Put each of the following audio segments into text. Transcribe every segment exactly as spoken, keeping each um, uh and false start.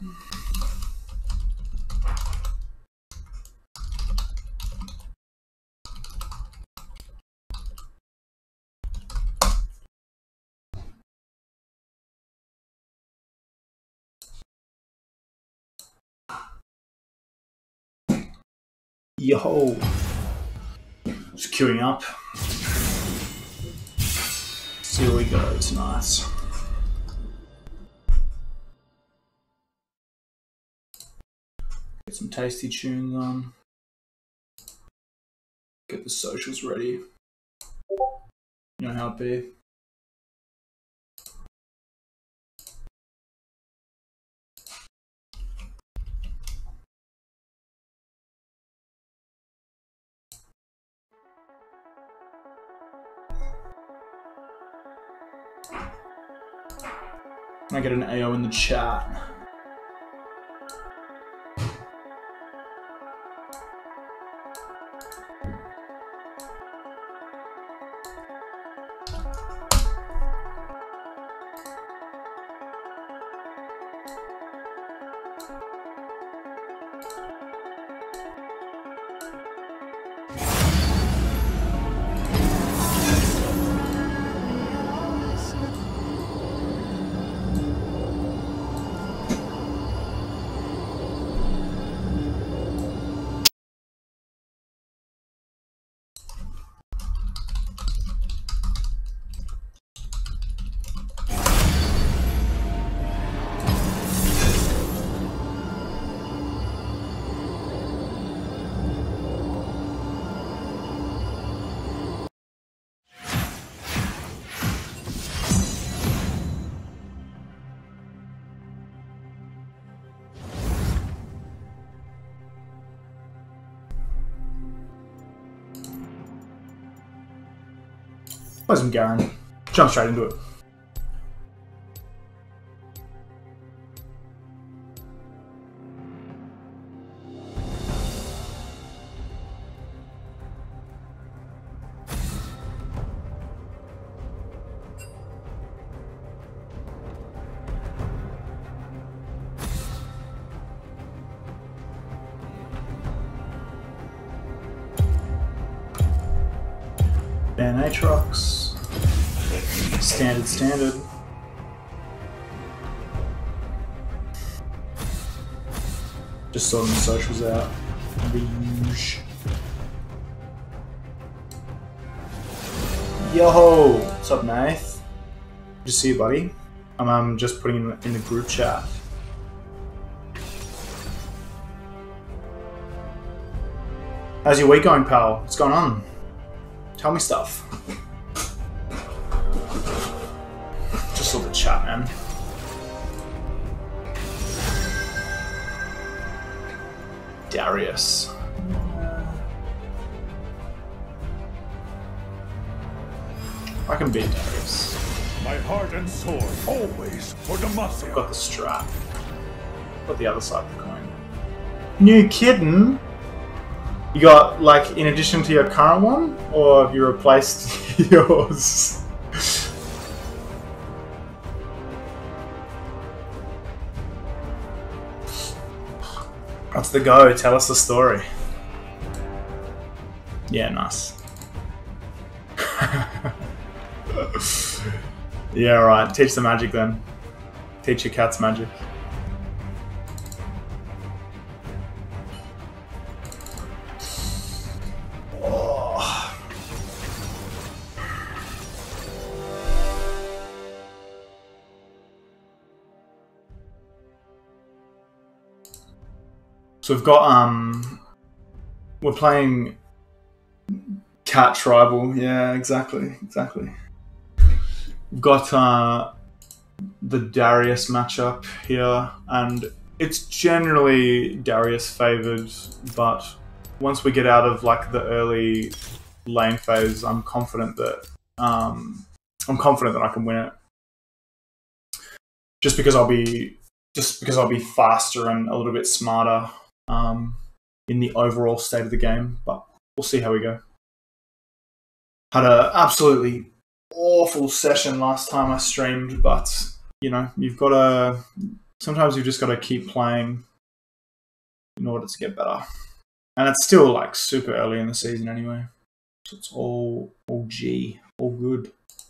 Yo, just queuing up. See where we go. It's nice. Get some tasty tunes on. Get the socials ready. You know how it be. I get an A O in the chat. Play some Garen. Jump straight into it. Ban Aatrox. Standard, standard. Just sorting the socials out. Rouge. Yo! What's up, Nath? Good to see you, buddy. I'm um, just putting it in the group chat. How's your week going, pal? What's going on? Tell me stuff. Just saw the chat, man. Darius. I can beat Darius. My heart and sword, always for Demacia. I've got the strap. Got the other side of the coin. New kitten? You got, like, in addition to your current one? Or have you replaced yours? What's the go? Tell us the story. Yeah, nice. Yeah, right. Teach the magic then. Teach your cats magic. So we've got, um, we're playing Cat Tribal. Yeah, exactly, exactly. We've got uh, the Darius matchup here, and it's generally Darius favored, but once we get out of like the early lane phase, I'm confident that um, I'm confident that I can win it. Just because I'll be just because I'll be faster and a little bit smarter um, in the overall state of the game, but we'll see how we go. Had an absolutely awful session last time I streamed, but you know, you've got to sometimes you've just got to keep playing in order to get better. And it's still like super early in the season anyway. So it's all all G, all good.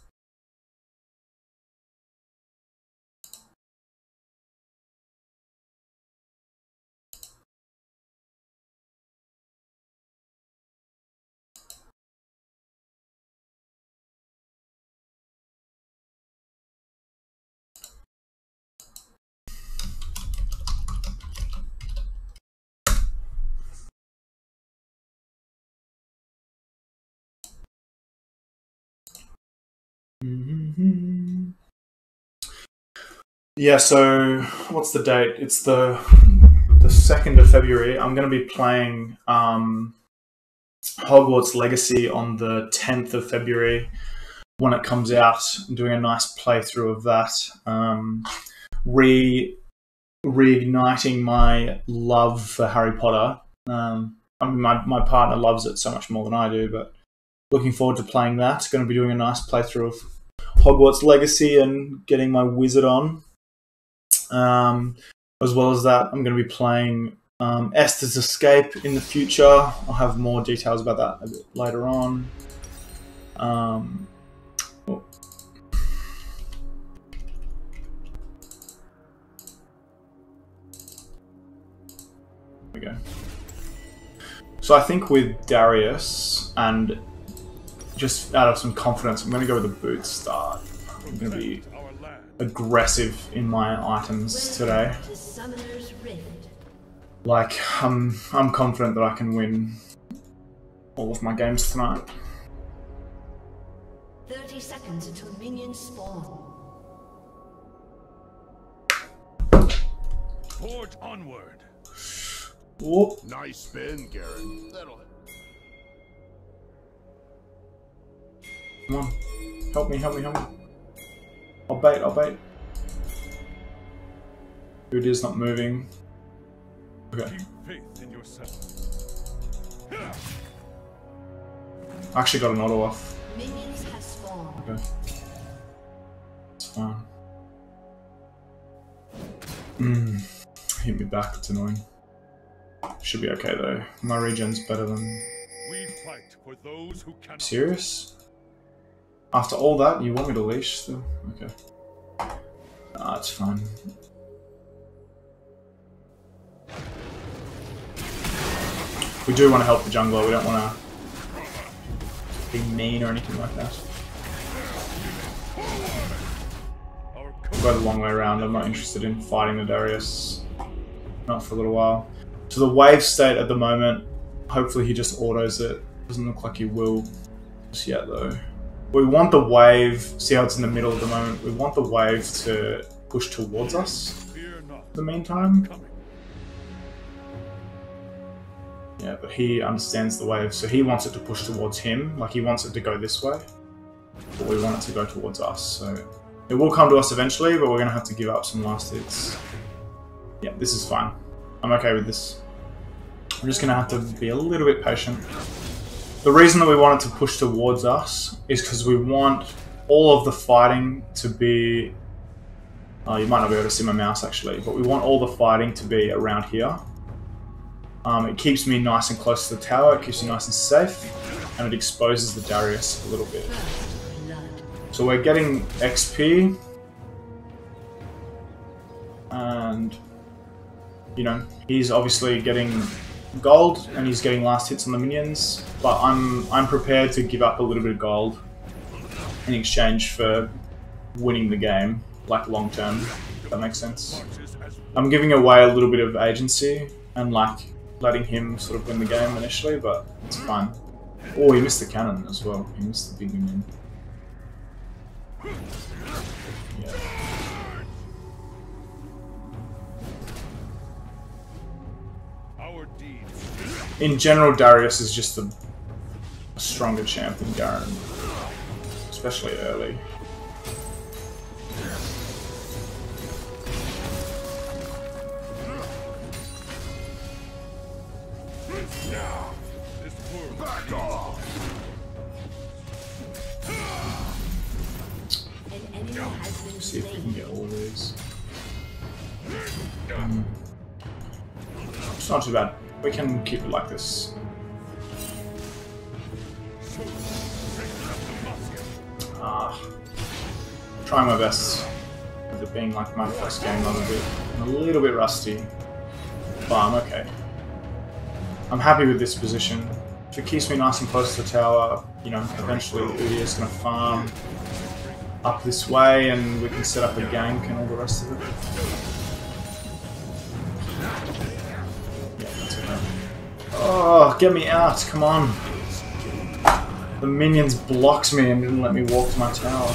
Mm-hmm. Yeah, so what's the date? It's the the second of February. I'm going to be playing um, Hogwarts Legacy on the tenth of February when it comes out. I'm doing a nice playthrough of that. Um, re reigniting my love for Harry Potter. Um, I mean, my my partner loves it so much more than I do, but looking forward to playing that. Going to be doing a nice playthrough of Hogwarts Legacy and getting my wizard on. Um, as well as that, I'm going to be playing um, Esther's Escape in the future. I'll have more details about that a bit later on. Um, oh. There we go. So I think with Darius, and just out of some confidence, I'm going to go with the boot start. I'm going to be aggressive in my items today. Like, I'm, I'm confident that I can win all of my games tonight. thirty seconds until minions spawn. Forge onward. Whoop. Nice spin, Garen. That'll hit. Come on. Help me, help me, help me. I'll bait, I'll bait. Dude is not moving. Okay. Keep faith in yourself. I actually got an auto off. Minions have spawned. Okay. It's fine. Mm. Hit me back, it's annoying. Should be okay though. My regen's better than... We fight for those who cannot. Serious? After all that, you want me to leash still? Okay. Ah, it's fine. We do want to help the jungler, we don't want to be mean or anything like that. We'll go the long way around, I'm not interested in fighting the Darius. Not for a little while. So the wave state at the moment, hopefully he just autos it. Doesn't look like he will just yet though. We want the wave, see how it's in the middle at the moment, we want the wave to push towards us in the meantime. Yeah, but he understands the wave, so he wants it to push towards him, like he wants it to go this way. But we want it to go towards us, so... It will come to us eventually, but we're going to have to give up some last hits. Yeah, this is fine. I'm okay with this. I'm just going to have to be a little bit patient. The reason that we want it to push towards us is because we want all of the fighting to be... Oh, you might not be able to see my mouse actually, but we want all the fighting to be around here. Um, it keeps me nice and close to the tower, it keeps me nice and safe, and it exposes the Darius a little bit. So we're getting X P, and, you know, he's obviously getting gold, and he's getting last hits on the minions, but I'm, I'm prepared to give up a little bit of gold in exchange for winning the game, like long term, if that makes sense. I'm giving away a little bit of agency, and like, letting him sort of win the game initially, but it's fine. Oh, he missed the cannon as well. He missed the big minion. Yeah. In general, Darius is just a, a stronger champ than Garen, especially early. Back off. An enemy has been See if we can slain. get all these. It's not too bad. We can keep it like this. Ah, trying my best with it being like my first game. I'm a bit, I'm a little bit rusty, but I'm okay. I'm happy with this position. If it keeps me nice and close to the tower, you know, eventually Udi is going to farm up this way, and we can set up a gank and all the rest of it. Yeah, that's okay. Oh, get me out! Come on! The minions blocked me and didn't let me walk to my tower.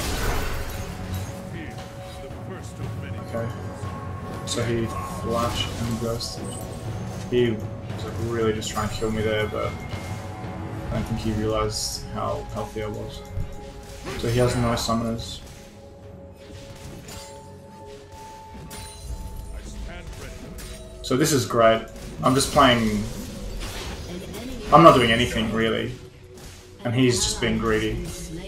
Okay. So he flashed and ghosted. He was like really just trying to kill me there, but I don't think he realized how healthy I was. So he has no summoners. So this is great. I'm just playing... I'm not doing anything really. And he's just being greedy.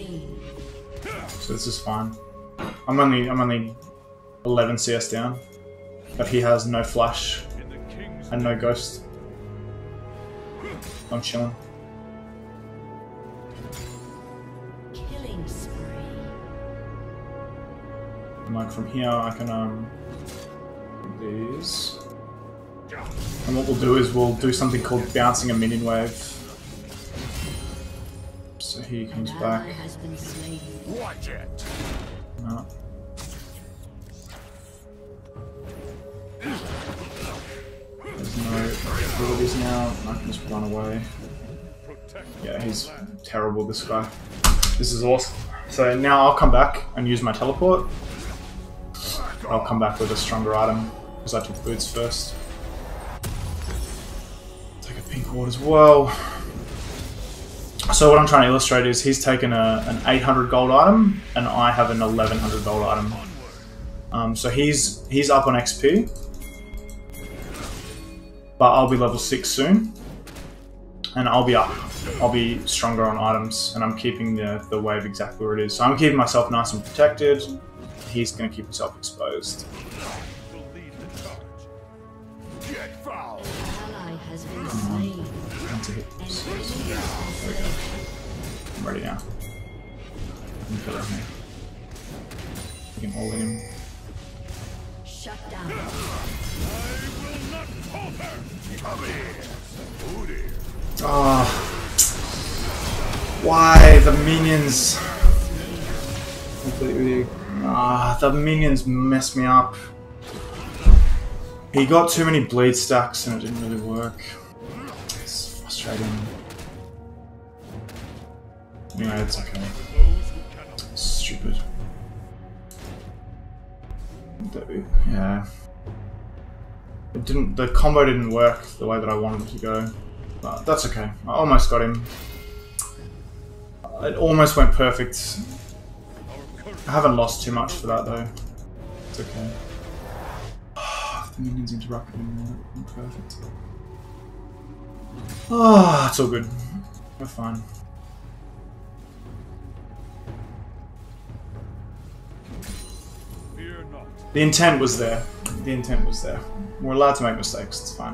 So this is fine. I'm only I'm only eleven C S down. But he has no flash and no ghost. I'm chilling. Killing spree. And like from here I can um do these. And what we'll do is we'll do something called bouncing a minion wave. So he comes back. Watch it. No. There's no abilities now. I can just run away. Yeah, he's terrible, this guy. This is awesome. So now I'll come back and use my teleport. I'll come back with a stronger item because I took boots first. Take a pink ward as well. So what I'm trying to illustrate is he's taken a, an eight hundred gold item and I have an eleven hundred gold item. Um, so he's he's up on X P, but I'll be level six soon, and I'll be up. I'll be stronger on items, and I'm keeping the the wave exactly where it is. So I'm keeping myself nice and protected. He's going to keep himself exposed. Get foul. Ally has been Come on. slain. That's a hit. I'm ready now. I'm kill him. We can all in him. Shut down. I will not falter. Come here. Oh dear. Ah, why the minions? Completely. Ah, the minions messed me up. He got too many bleed stacks and it didn't really work. It's frustrating. Anyway, it's okay. Stupid. Yeah. It didn't. The combo didn't work the way that I wanted it to go. But that's okay. I almost got him. It almost went perfect. I haven't lost too much for that though. It's okay. The minions interrupted him. Perfect. Ah, oh, it's all good. We're fine. Fear not. The intent was there. The intent was there. We're allowed to make mistakes. It's fine.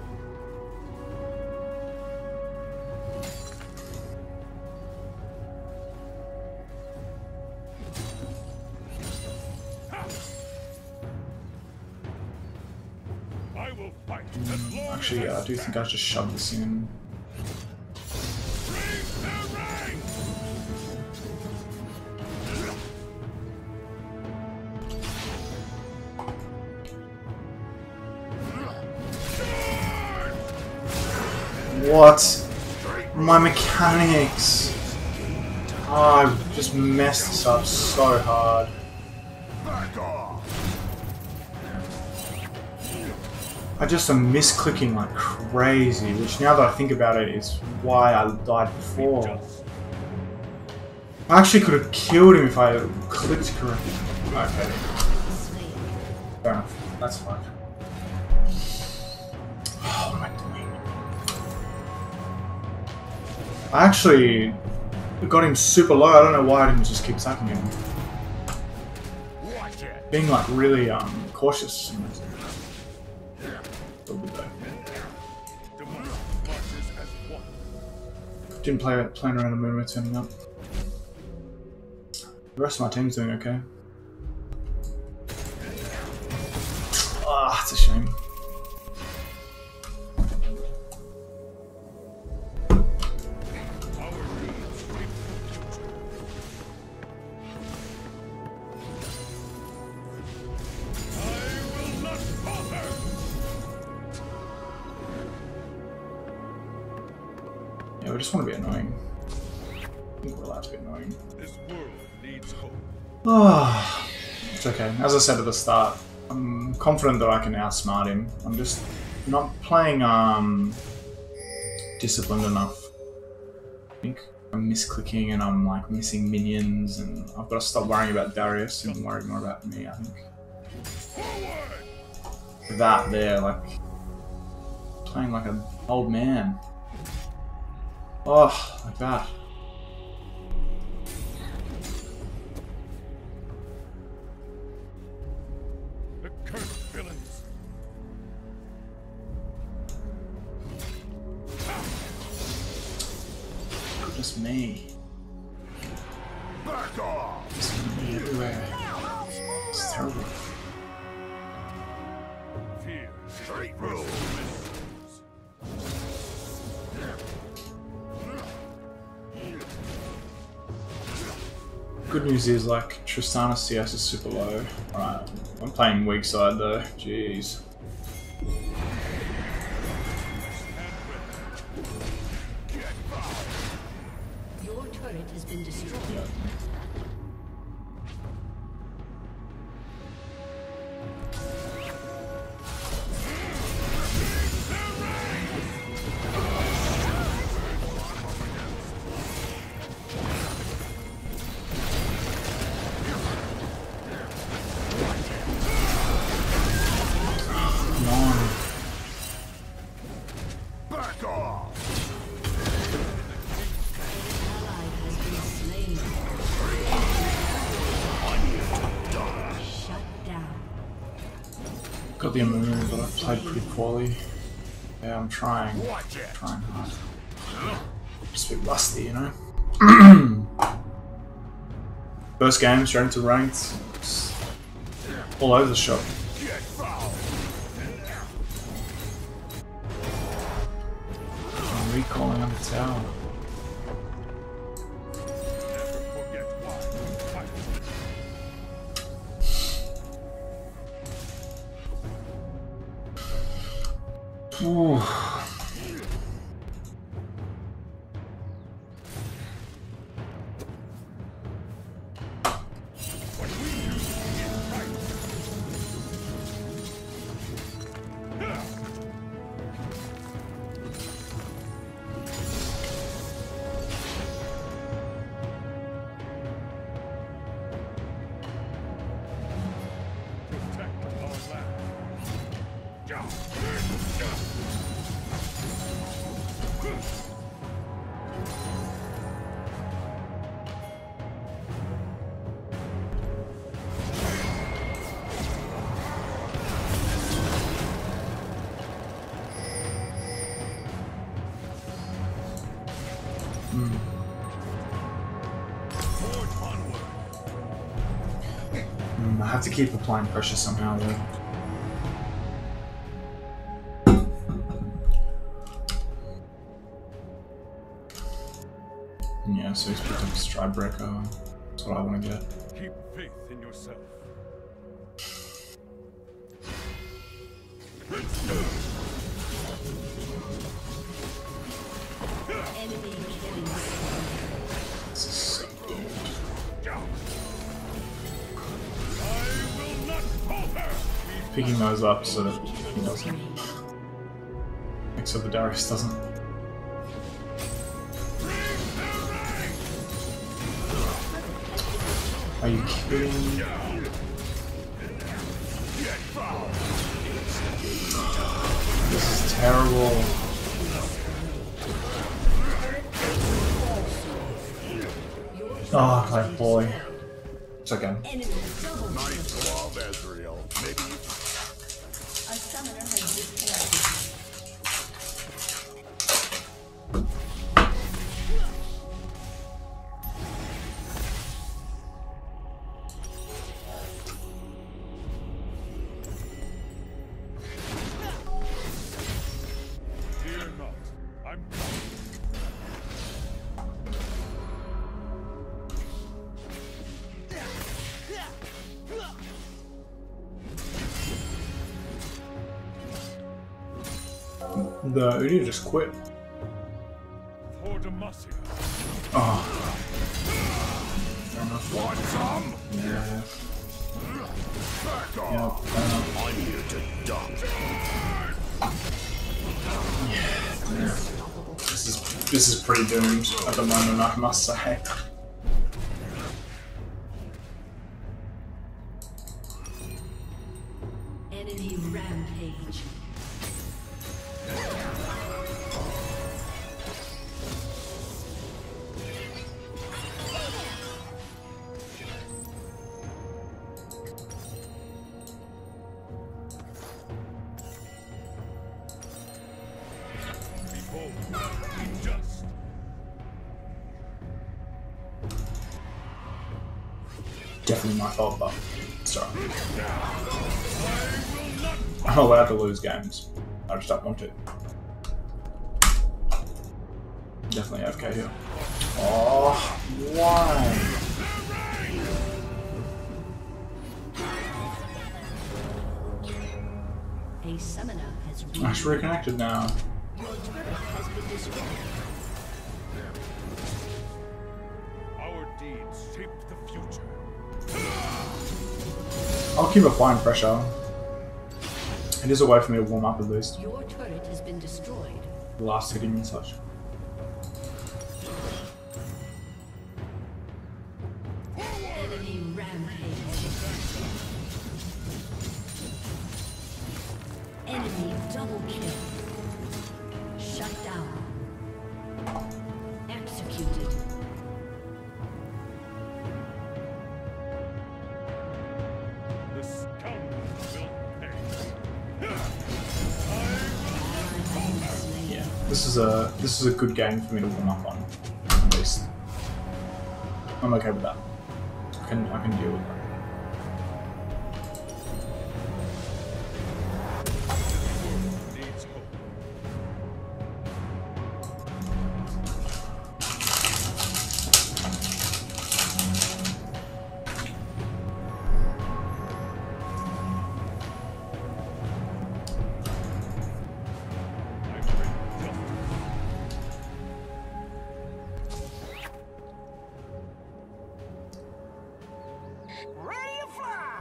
I will fight as long Actually, yeah, I do think I just shoved this in. What? My mechanics! Oh, I just messed this up so hard. Back off. I just am misclicking like crazy, which now that I think about it is why I died before. I actually could have killed him if I clicked correctly. Okay. Fair enough. That's fine. What am I doing? I actually got him super low. I don't know why I didn't just keep attacking him. Watch Being like really um cautious. A little bit though. Didn't play playing around a moon turning up. The rest of my team's doing okay. Ah, it's a shame. Yeah, we just want to be annoying. I think we're allowed to be annoying. This world needs hope. Ah, it's okay. As I said at the start, I'm confident that I can outsmart him. I'm just not playing um disciplined enough. I think I'm misclicking and I'm like missing minions, and I've got to stop worrying about Darius and worry more about me. I think that there, like playing like an old man. Oh, like that. The cursed villains. Just me. Back off! Just me everywhere. It's terrible. Fear. Straight through! Good news is, like, Tristana's C S is super low. Alright, I'm playing weak side though. Jeez. Your turret has been destroyed. Yeah. Back off! Ally has been slain. Shut down. Got the immunity, but I've played pretty poorly. Yeah, I'm trying. Watch it! Trying hard. Just a bit rusty, you know? First game, straight into ranked. It's all over the shop. Get foul! I'm recalling on the tower. Never forget why. Fight. Ooh. Protect our land. Forge onward. Mm, I have to keep applying pressure somehow though. Yeah, so he's picked up a stride breaker. That's what I want to get. Keep faith in yourself. Enemy killing. This is so good. I will not falter. Picking those up so that he doesn't. Except the Darius doesn't. Are you kidding? This is terrible. Oh, my boy. It's okay. Enemy double kill. Nice glove, Ezreal. Maybe you A summoner has disconnected. The Udi just quit. For Demacia. Oh. Fair enough. Want some? Yeah. Back Yeah, off. fair enough. I'm here to dump. This is this is pretty doomed at the moment, I must say. Enemy rampage. Be bold. Be just. Definitely my fault, but sorry. I'm allowed to lose games. I just don't want to. Definitely A F K here. Oh, why? A summoner has I should reconnected now. Your turret has been destroyed. Our deeds shape the future. I'll keep applying pressure. It is a way for me to warm up at least. Your turret has been destroyed. The last hitting and such. Enemy rampage. Enemy double kill. Shut down. Executed. The scoundrel will pay. Yeah, this is a this is a good game for me to warm up on, at least. I'm okay with that. I can I can deal with that. Needs hope. I bring justice. Ready to fly.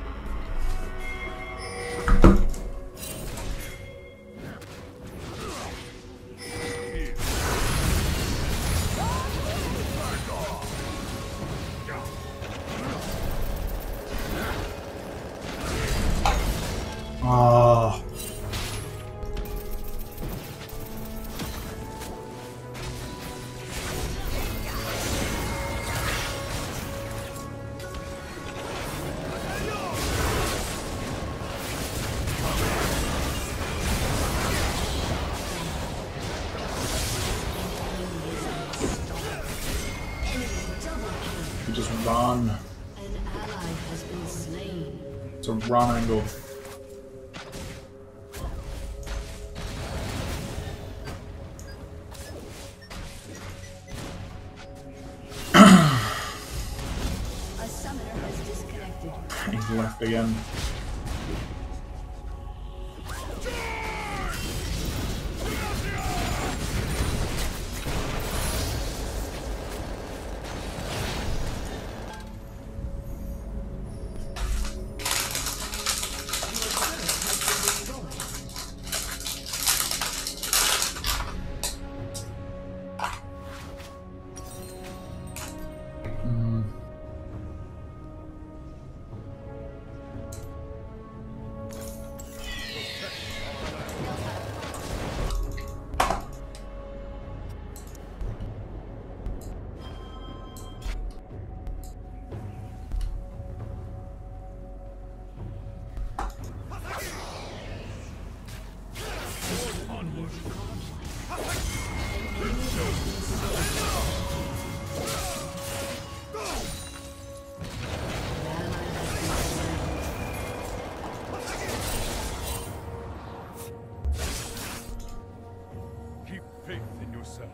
Oh. You just run. An ally has been slain. It's a run angle. A summoner has disconnected. He's left again. Keep faith in yourself.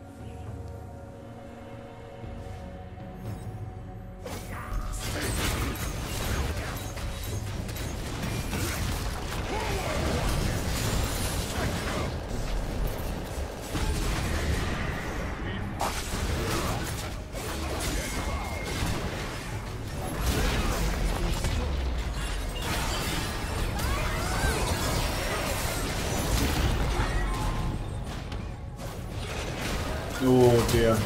Oh dear.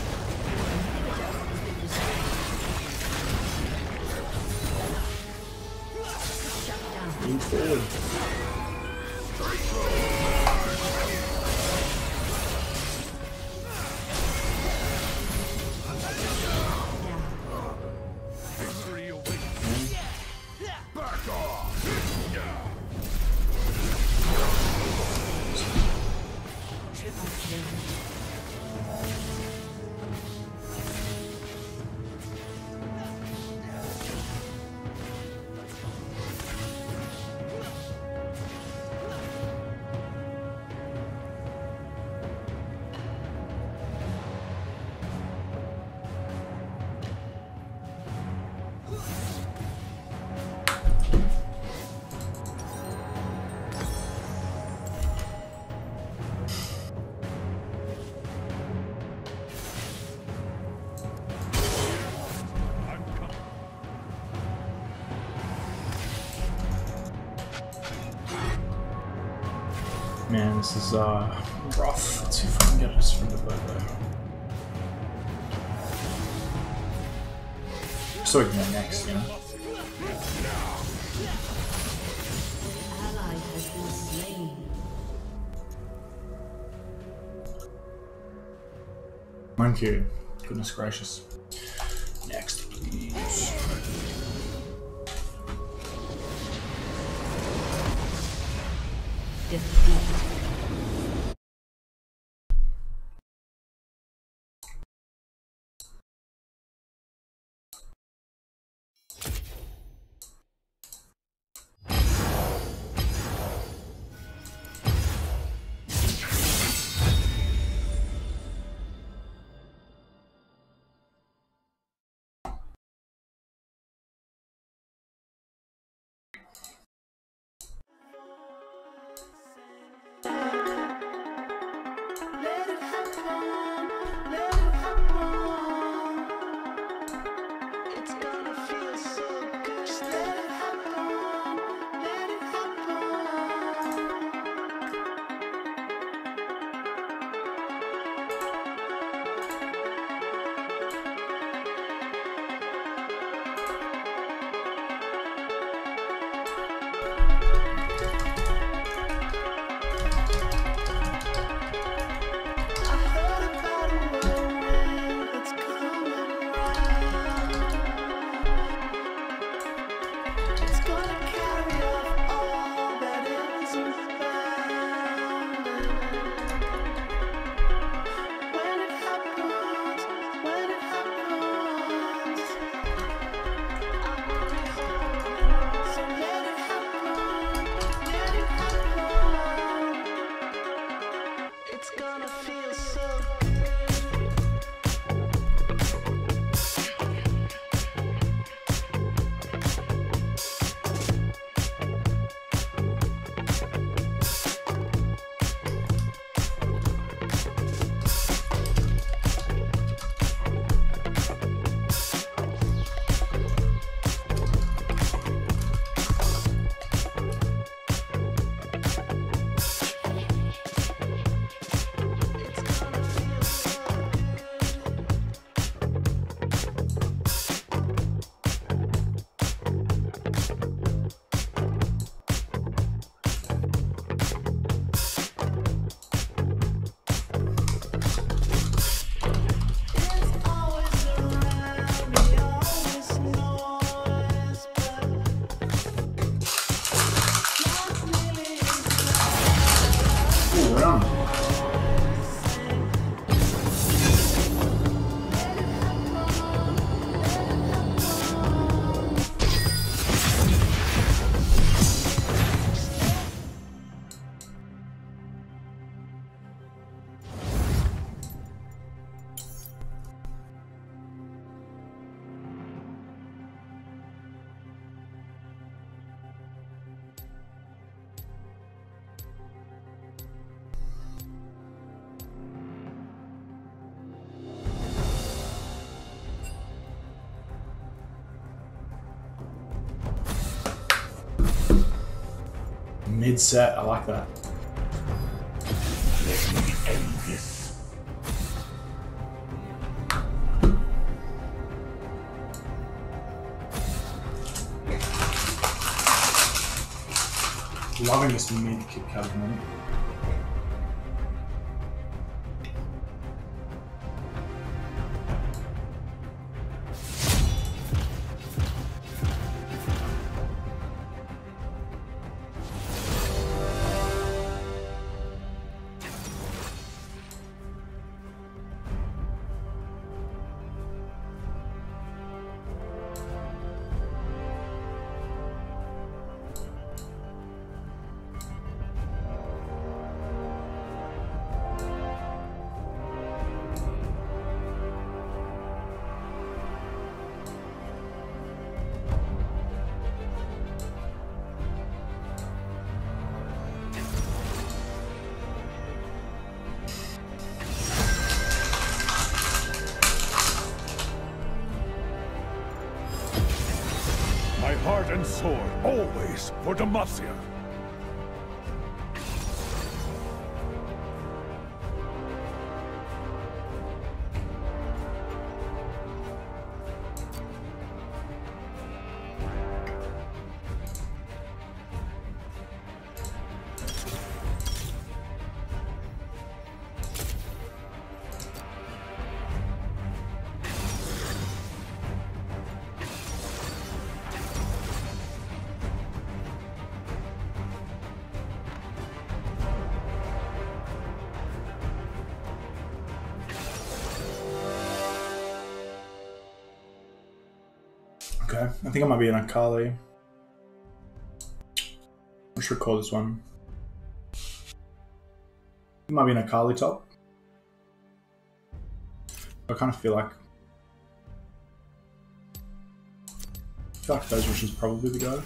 Move forward. Victory awaits. Back off! Triple kill. Man, this is uh rough. Let's see if I can get us from the boat though. So we can go next, you know? Ally has been slain. Thank you. Goodness gracious. Next, please. Defeat. Mid-set, I like that. Let me end this. Loving this mid Kit Kat at the moment. My heart and sword, always for Demacia. Okay, I think I might be in Akali. I should call this one. It might be in Akali top. I kind of feel like I feel like those rushes probably the go.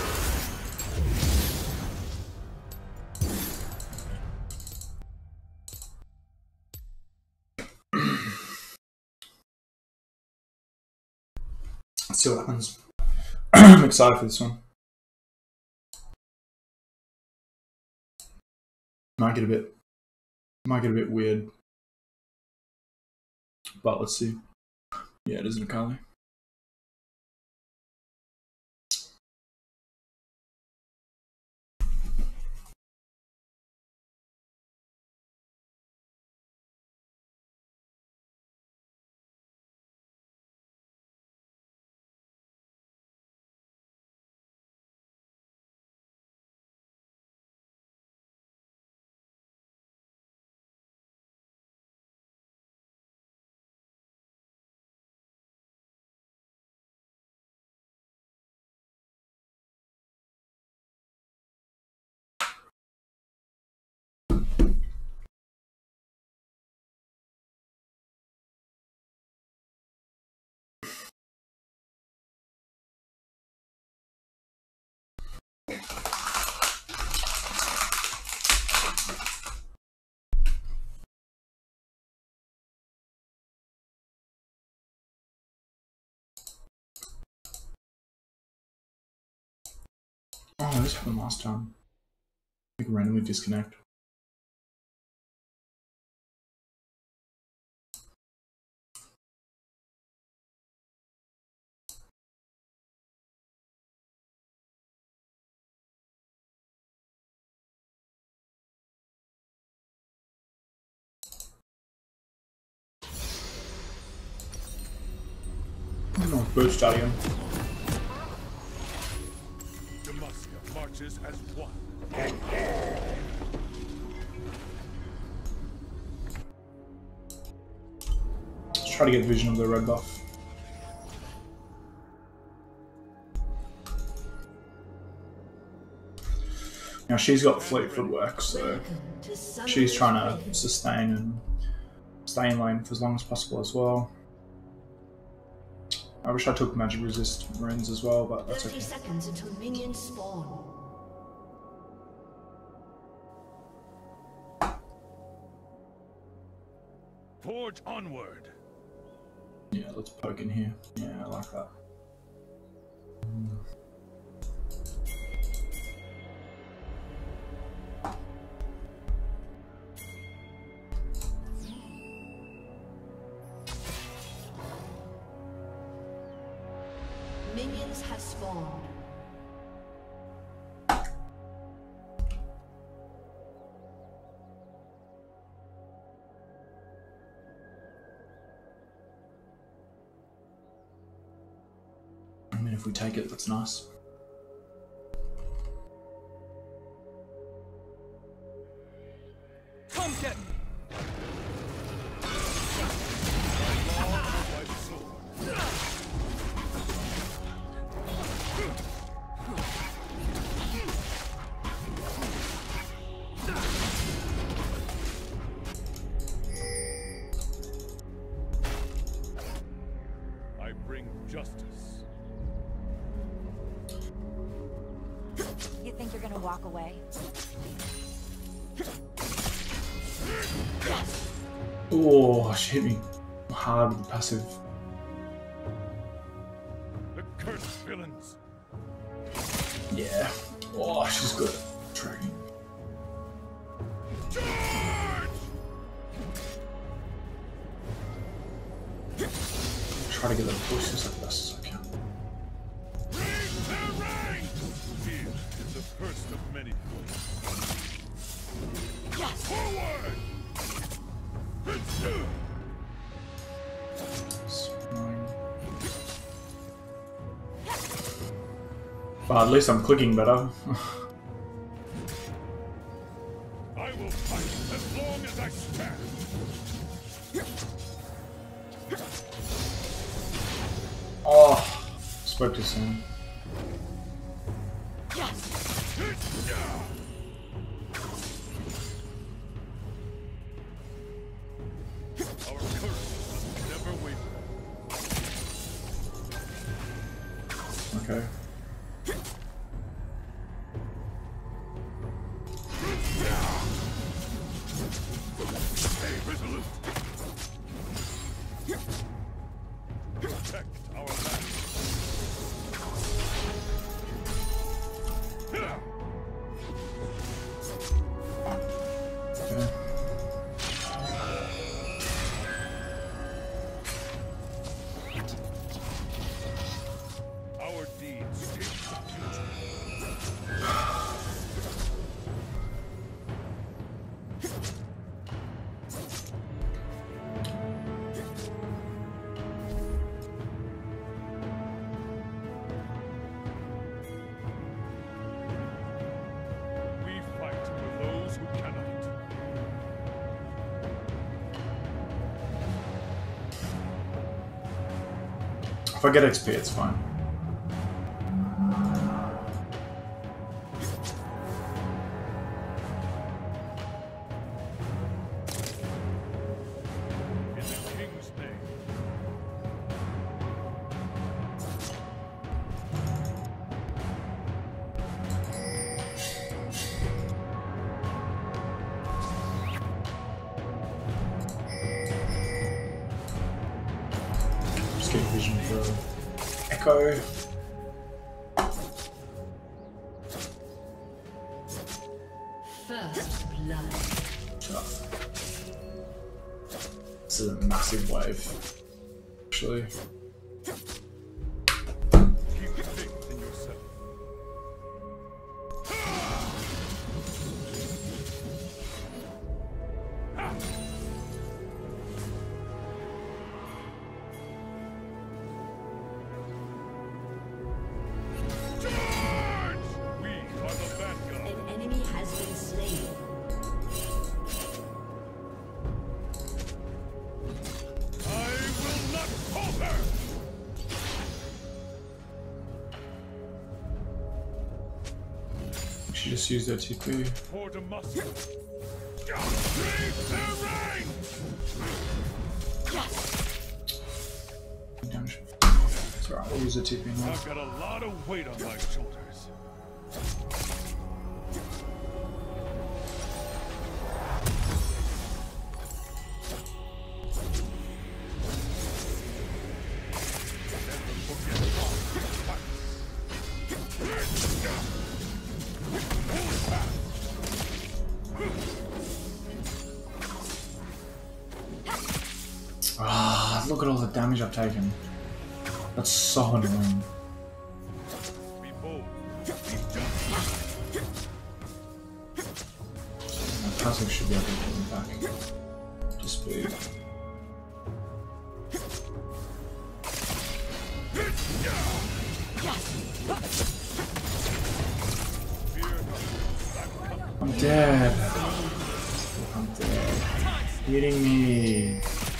Let's see what happens. I'm excited for this one. Might get a bit, might get a bit weird, but let's see. Yeah, it is an Akali. Oh, this happened last time. I can randomly disconnect. Oh, boost out again. Demacia marches as one. Let's try to get vision of the red buff. Now she's got fleet footwork, so she's trying to sustain and stay in lane for as long as possible as well. I wish I took magic resist runes as well, but that's okay. thirty seconds until minions spawn. Forge onward. Yeah, let's poke in here. Yeah, I like that. Minions have spawned. if we take it, that's nice. Come get me. I bring justice. You think you're gonna walk away? Oh, she hit me hard with the passive. The cursed villains. Yeah. Oh, she's good at tracking. Try to get the pushes as best as I can. Here is the first of many. Forward! But at least I'm clicking better. I will fight as long as I stand. Oh, spoke too soon. Our courage must never waver. Okay. Stay resolute. Protect our land. Okay. Our deeds shape the future. We fight for those who cannot. If I get X P, it's fine. In the king's name. Just get vision for Echo. First blood. This is a massive wave, actually. Keep faith in yourself. Charge! We are the vanguard. An enemy has been slain. I will not falter! She just used her T P. For Damascus. Leave their reign! Damage. It's alright, we'll use her T P now. I've got a lot of weight on my shoulders. Never forget Ah, look at all the damage I've taken. That's so annoying. Be bold. Be just. My passive should be able to get me back to speed. I'm dead. I'm dead. Hitting me.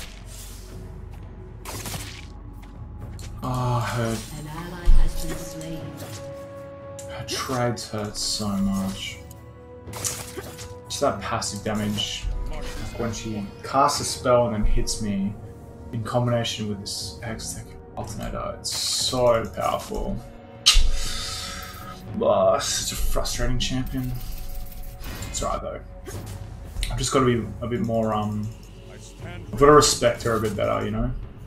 Oh, her, An ally has been slain. her trades hurt so much. Just that passive damage. Like when she casts a spell and then hits me in combination with this Hextech alternator, it's so powerful. Oh, such a frustrating champion. It's alright though. I've just got to be a bit more, um... I've got to respect her a bit better, you know?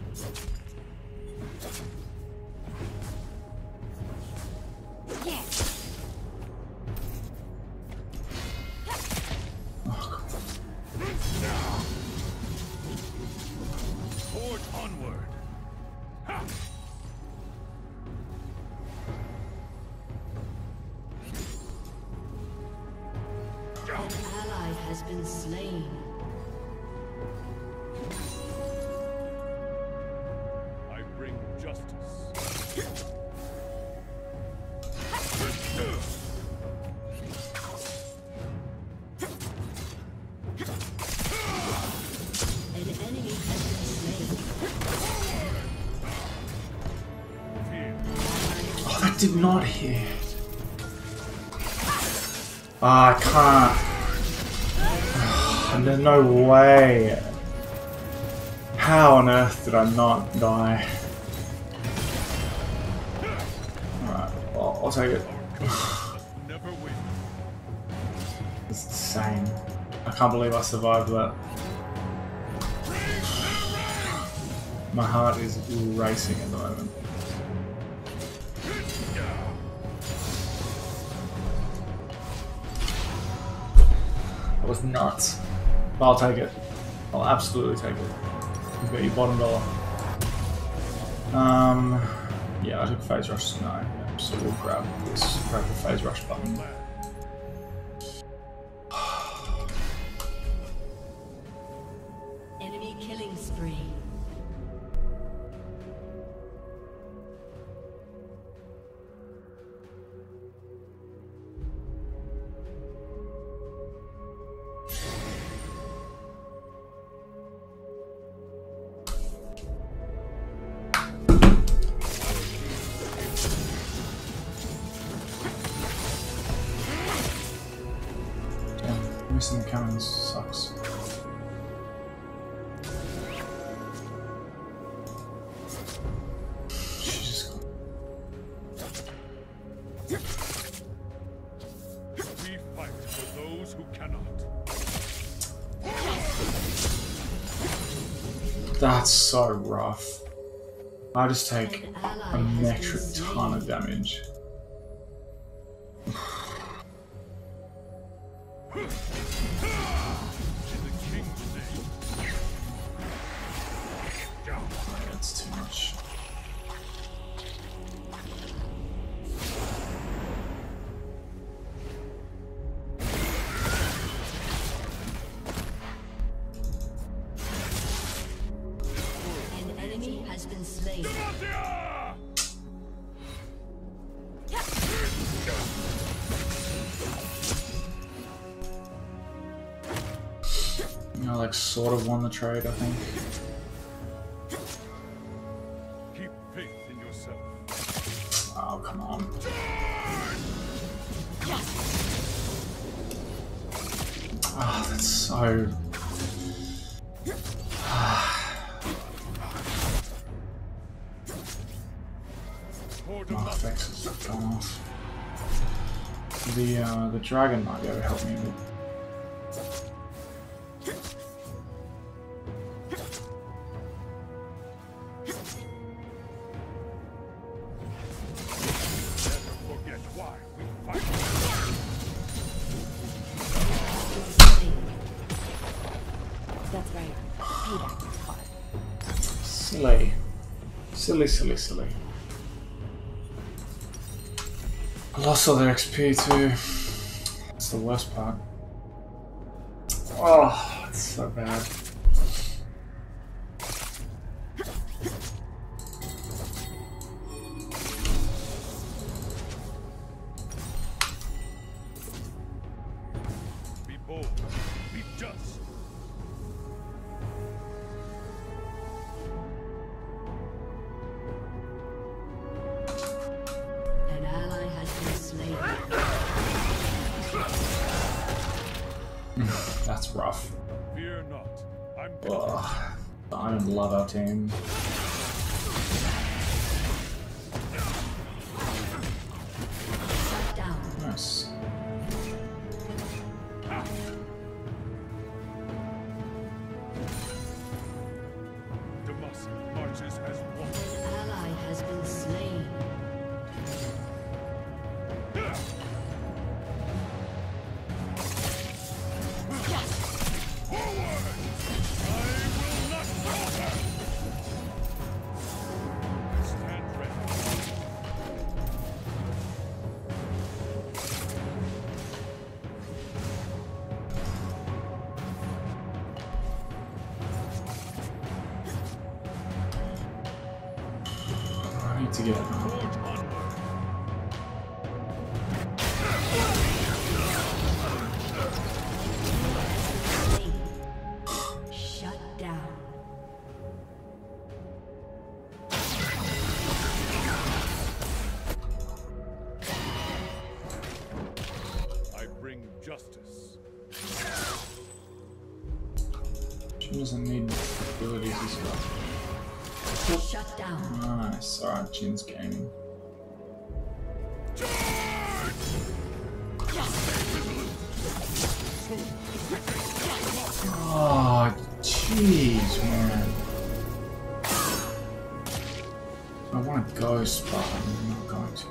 Oh, Forge onward. Ha! An ally has been slain. I bring justice. An enemy has been slain. oh, that did not hit. Ah, I can't. There's no way. How on earth did I not die? Alright, well, I'll take it. Never win. It's insane. I can't believe I survived that. My heart is racing at the moment. That was nuts. But I'll take it. I'll absolutely take it. You've got your bottom dollar. Um, yeah, I took phase rush. No, yeah, so we'll grab this. Grab the phase rush button. Enemy killing spree. Damn, missing the cannons sucks. She's just gone. We fight for those who cannot. That's so rough. I just take An a ally has metric been slain. ton of damage. In the king's name. That's too much. An enemy has been slain. Demacia! You know, like sort of won the trade, I think. Keep faith in yourself. Oh, come on. Oh, that's so... For My democracy. effects have gone off. The, uh, the dragon might be able to help me a bit. Never forget why we fight. That's right. Payback is hard. Silly. Silly, silly, silly. I lost all their X P too. That's the worst part. Oh, it's so bad. Fear not. I'm Oh, I don't love our team. Down. Nice. Demacia marches as one. Ally has been slain. Stand ready. I need to get. Forge onward. Shut down. I bring justice. She doesn't need abilities as well. Shut down. Nice. Alright, Jin's gaming. Oh, jeez, man. I want to ghost, but I'm not going to.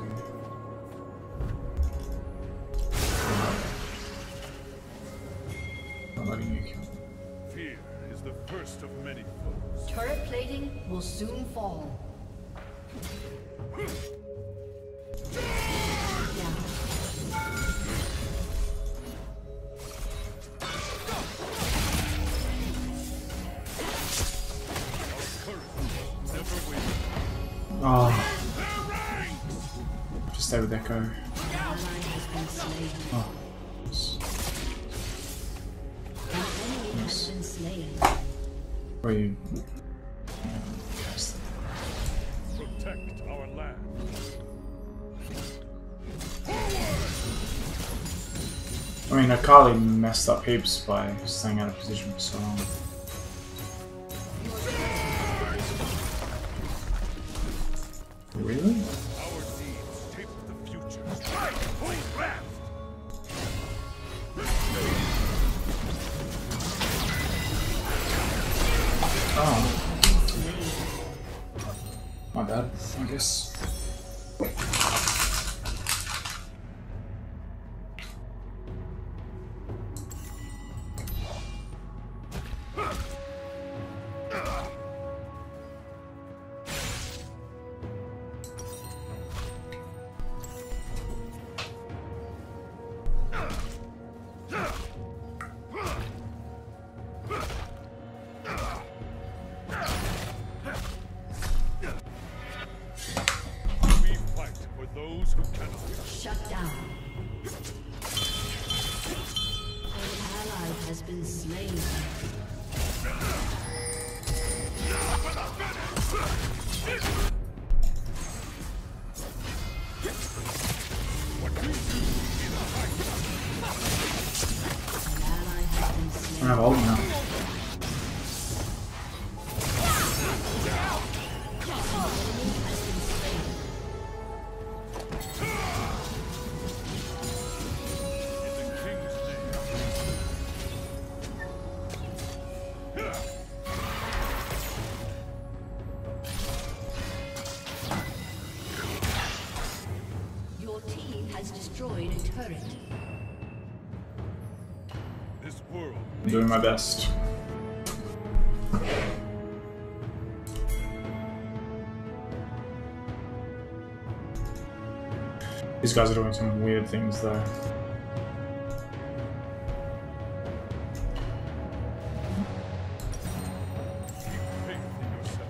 I'm letting you kill me. Fear is the first of many foes. Turret plating will soon fall. Down. Never win. Oh. Just stay with Echo. Ally has been slain. Oh. Yes. An enemy has been slain. Where are you? Yes. Protect our land. I mean, Akali messed up heaps by staying out of position for so long. Really? Our deeds shape the future. Right, point left. Oh. My bad, I guess. We fight for those who cannot. Shut down. An ally has been slain. An ally has been I slain. don't have ult now. In the king's name. Your team has destroyed a turret. This world. I'm doing my best. These guys are doing some weird things though. Keep faith in yourself.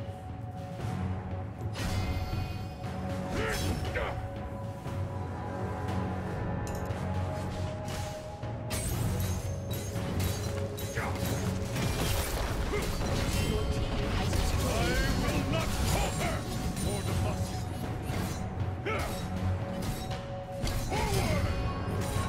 Your team has destroyed. I will not falter for Demacia.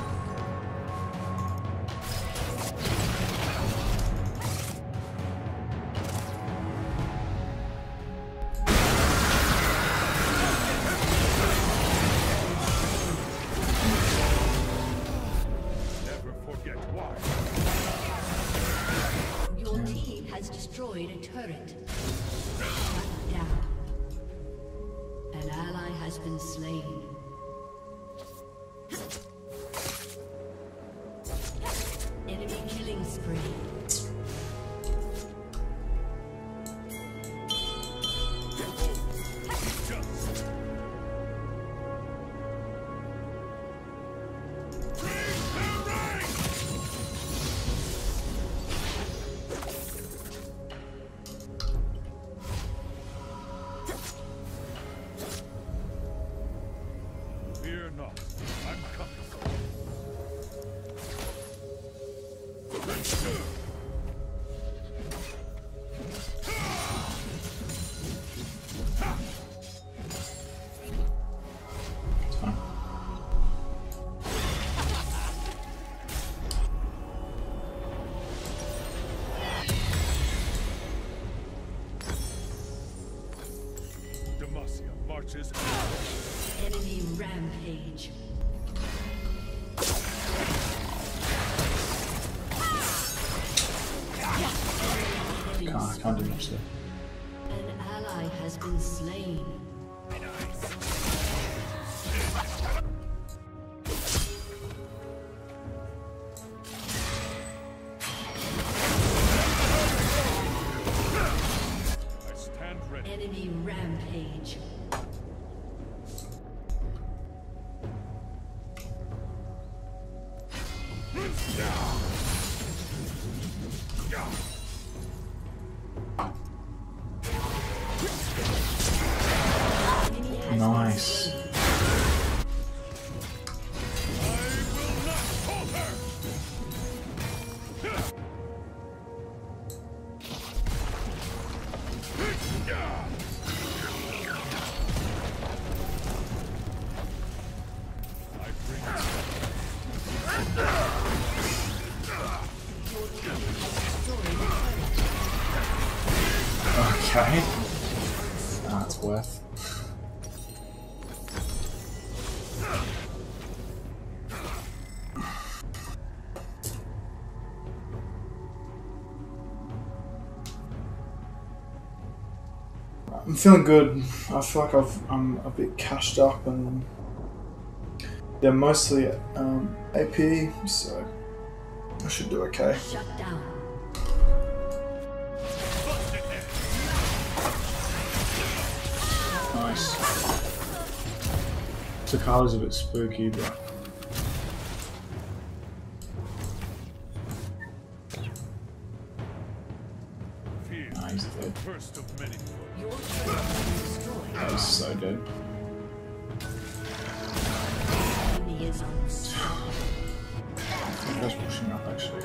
destroyed a turret. Shut down. An ally has been slain. Enemy killing spree. Fear not. I'm coming. Demacia marches out. Enemy rampage. Can't, I can't do much there. An ally has been slain. I stand ready. Enemy rampage. Nice. Okay. That's worth. I'm feeling good. I feel like I've, I'm a bit cashed up and they're mostly um, A P, so I should do okay. Shut down. Nice. TheCollins's a bit spooky, but Fear. nah, he's dead. First of many. Your turret has been destroyed. That was so dead. Enemy is unstoppable. I think that's pushing up actually.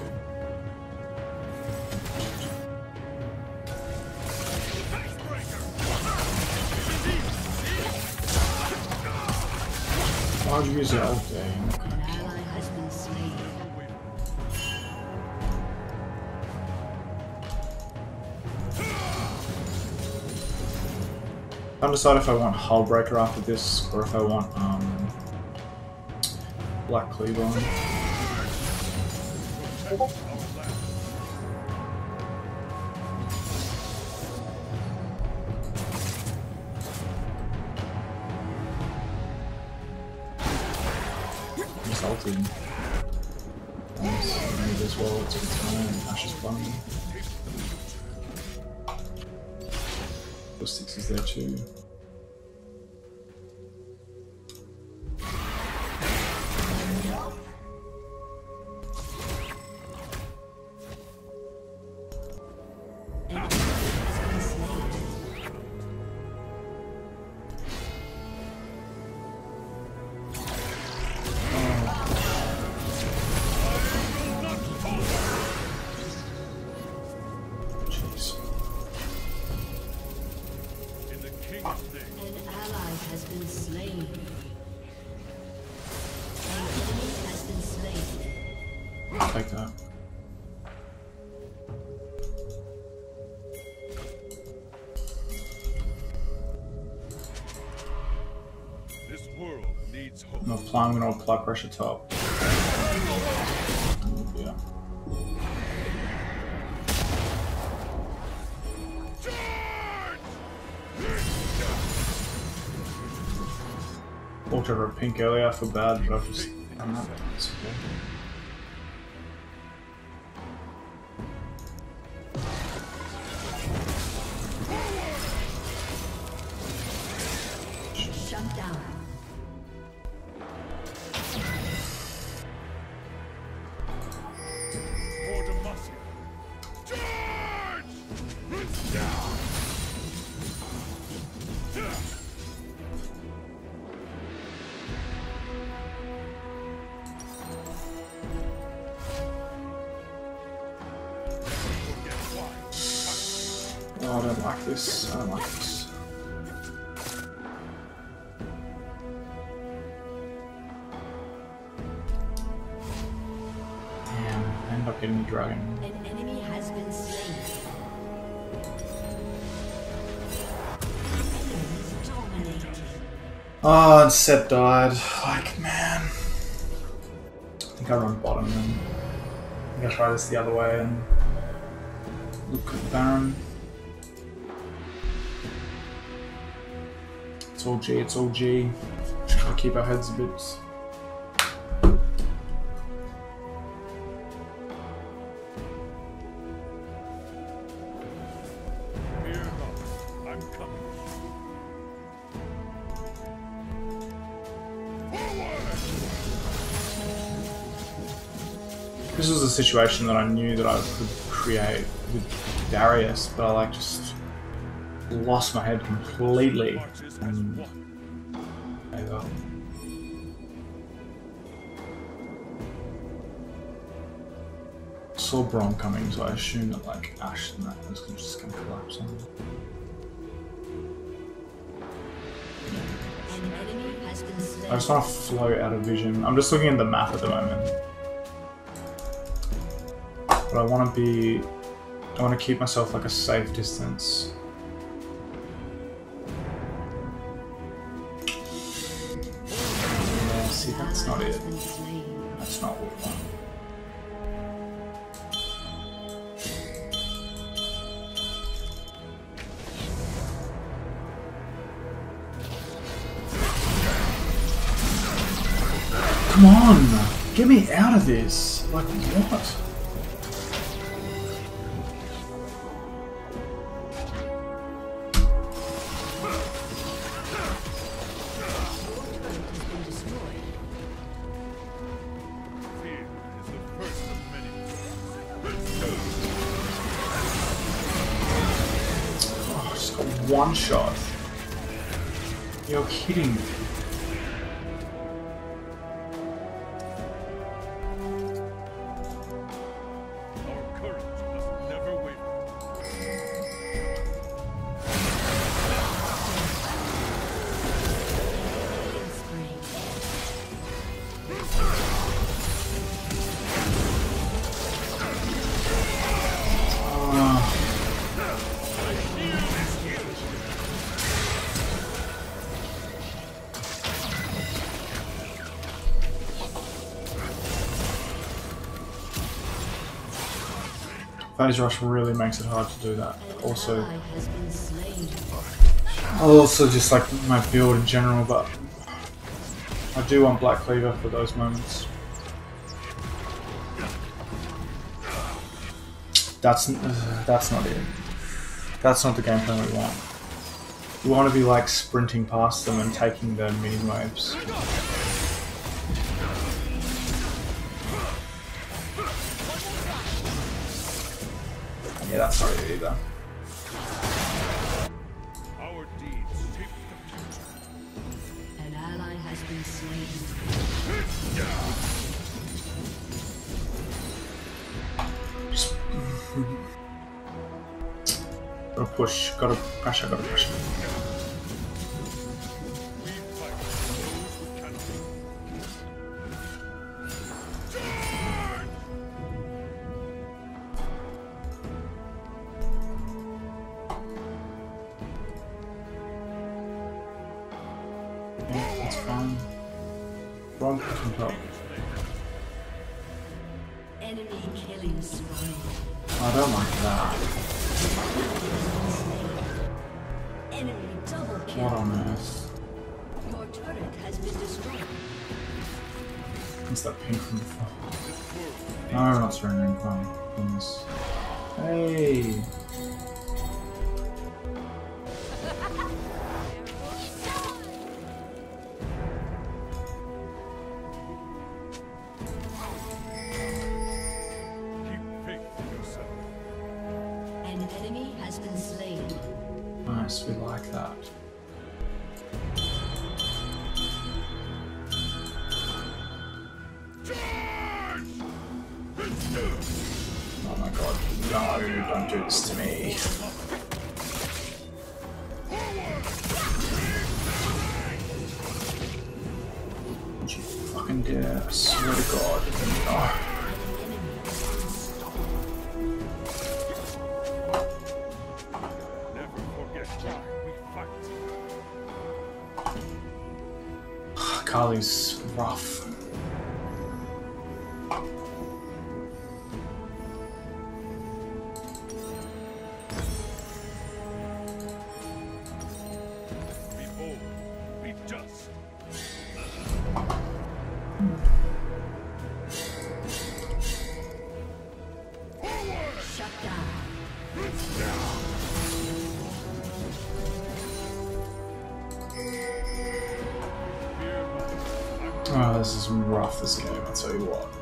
Why'd you use your ult there? An ally has been slain. I'm deciding if I want Hull Breaker after this or if I want um, Black Cleaver. Salted. Nice. Maybe as well, it's a good time. Ashes Bunny. The six is there too. An ally has been slain. An enemy has been slain. I'll take that. This world needs hope. I'm applying, I'm going to apply pressure top. Yeah. walked over a pink earlier, I feel bad, but I've just done that. It's okay. Shut down. For Demacia. Charge! Down! Oh, I don't like this. I don't like this. Damn, I end up getting the dragon. An enemy has been slain. Enemies dominating. Oh, and Seth died. Like, man. I think I run bottom then. I think I try this the other way and look at the Baron. It's all G, it's all G. Just try to keep our heads a bit. Fear not. I'm coming. This was a situation that I knew that I could create with Darius, but I like just lost my head completely. And there you go. Saw Braum coming, so I assumed that like Ash and that was just gonna collapse on me. An enemy has been slain. I just want to float out of vision. I'm just looking at the map at the moment. But I want to be... I want to keep myself like a safe distance. Yeah, see, that's not it. That's not what I want. Come on! Get me out of this! Like, what? Fear is the first of many. Oh, just got one shot. You're kidding me. Our courage must never waver. Phase Rush really makes it hard to do that. Also, Ally has been slain. also just like my build in general, but I do want Black Cleaver for those moments. That's uh, that's not it. That's not the game plan we want. We want to be like sprinting past them and taking the mini waves. Yeah, that's not it either. Our deeds shape the future. An ally has been slain. Just gotta push, gotta pressure, gotta pressure. We fight for those who cannot. Yeah, that's fine. Wrong push on top. Enemy killing spree. I don't like that. Enemy double kill. What on earth? Your turret has been destroyed. What's that pink from before? No, I'm not surrendering. Oh, goodness. Hey! An enemy has been slain. Nice, we like that. Oh my god, no, don't do this to me. Don't you fucking dare, I swear to god. No. Kali's rough. Be bold, be just. Shut down. Oh, this is rough, this game, I'll tell you what.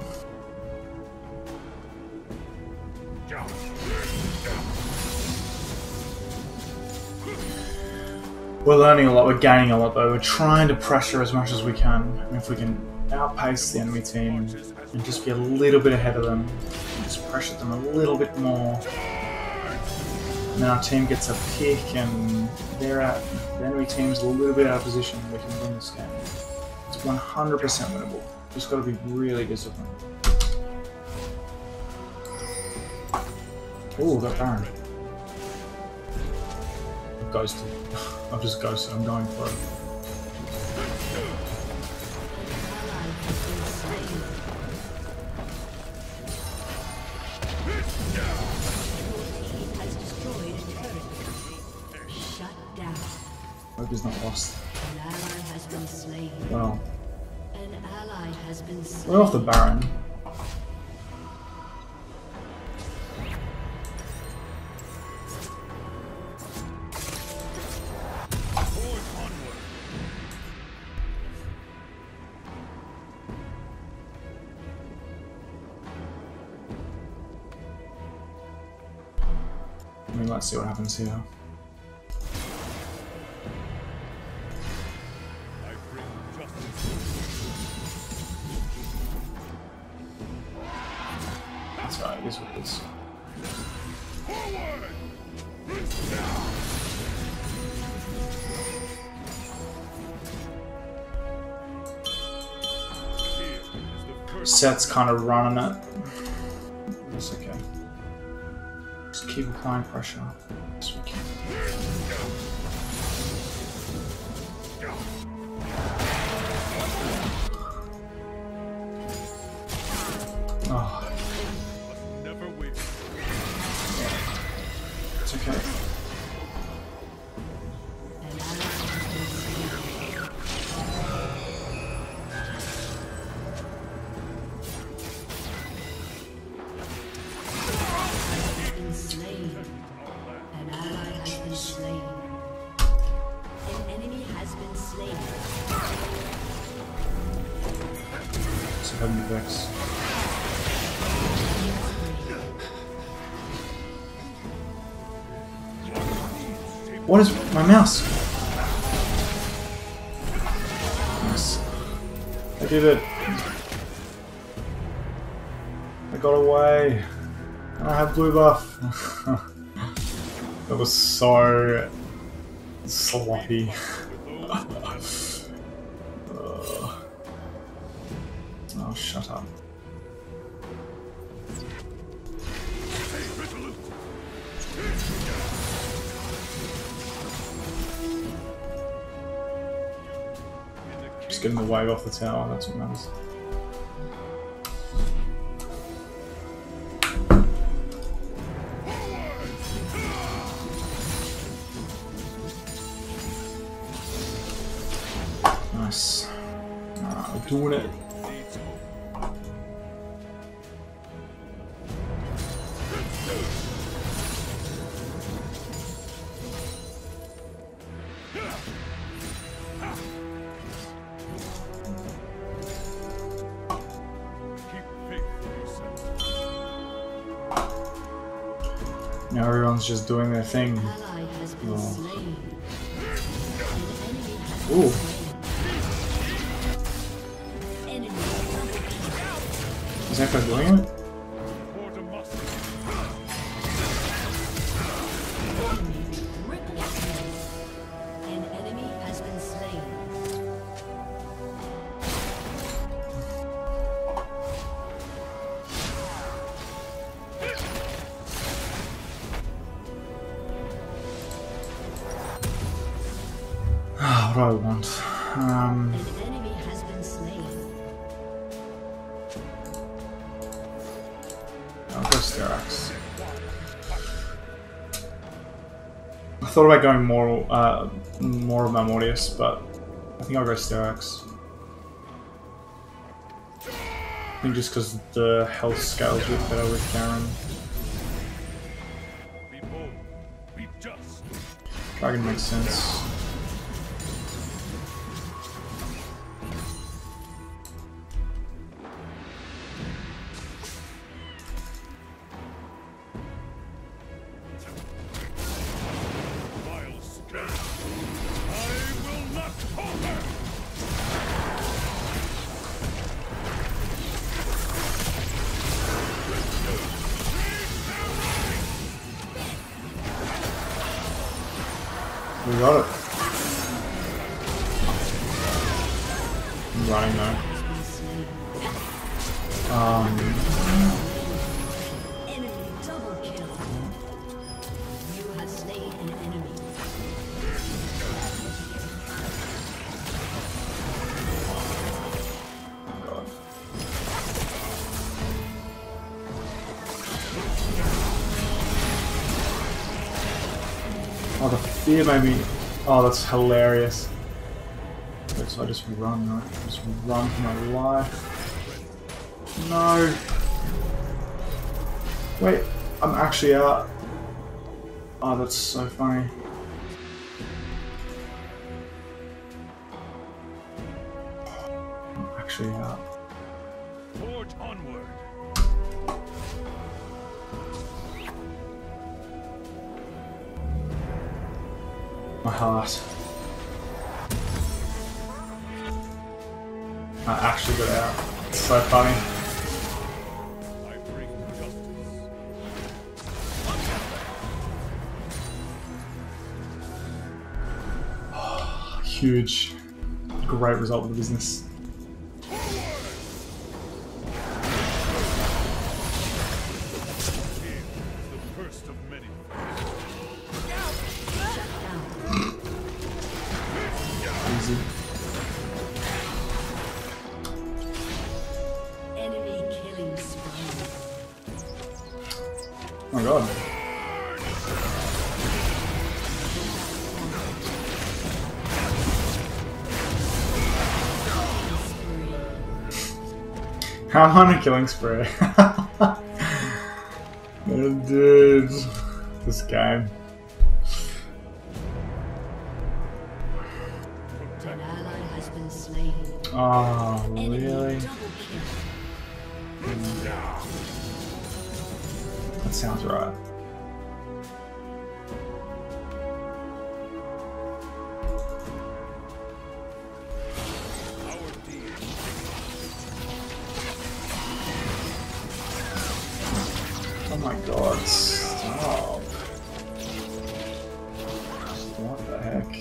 We're learning a lot, we're gaining a lot though. We're trying to pressure as much as we can. And if we can outpace the enemy team and just be a little bit ahead of them, and just pressure them a little bit more. And then our team gets a pick and they're out, the enemy team's a little bit out of position, we can win this game. It's one hundred percent winnable. Just gotta be really disciplined. Ooh, got Baron. Ghosted. I've just ghosted, I'm going for it. Hope he's not lost. An ally has been slain. Well, An ally has been slain. we're off the Baron. I mean, let's see what happens here. That's right, it is what it is. Set's kind of running it. It's okay. Just keep applying pressure. Yes, we can. Oh. It's okay. An ally has been slain. Been slain. An ally has been slain. An enemy has been slain. So have me vex. What is my mouse? Yes. I did it. I got away. And I have blue buff. That was so sloppy. uh, oh, shut up. Just getting the wave off the tower, that's what matters. Nice. Alright, we're doing it. Now everyone's just doing their thing. Oh. Ooh. Is that guy doing it? An enemy has been slain. What do I want? Um, An enemy has been slain. I'll go Styrax. I thought about going more, uh, more of my Mortius, but I think I'll go Styrax. I think just because the health scales a bit better with Garen. Dragon makes sense. We got it. I'm running though. Um, Enemy double kill. You have slain an enemy. God. Oh, the fear made me. Oh, that's hilarious. Wait, so I just run, right? Just run for my life. No. Wait, I'm actually out. Oh, that's so funny. I'm actually out. Forge onward. My heart. I actually got out. It's so funny. I bring justice. Huge. Great result of the business. The first of many. Easy. Enemy killing spree. Oh my god. How am I on a killing spree? Oh, dude. This game. An ally has been slain. Oh, Enemy really? double kill. That sounds right. Oh my god, stop. What the heck?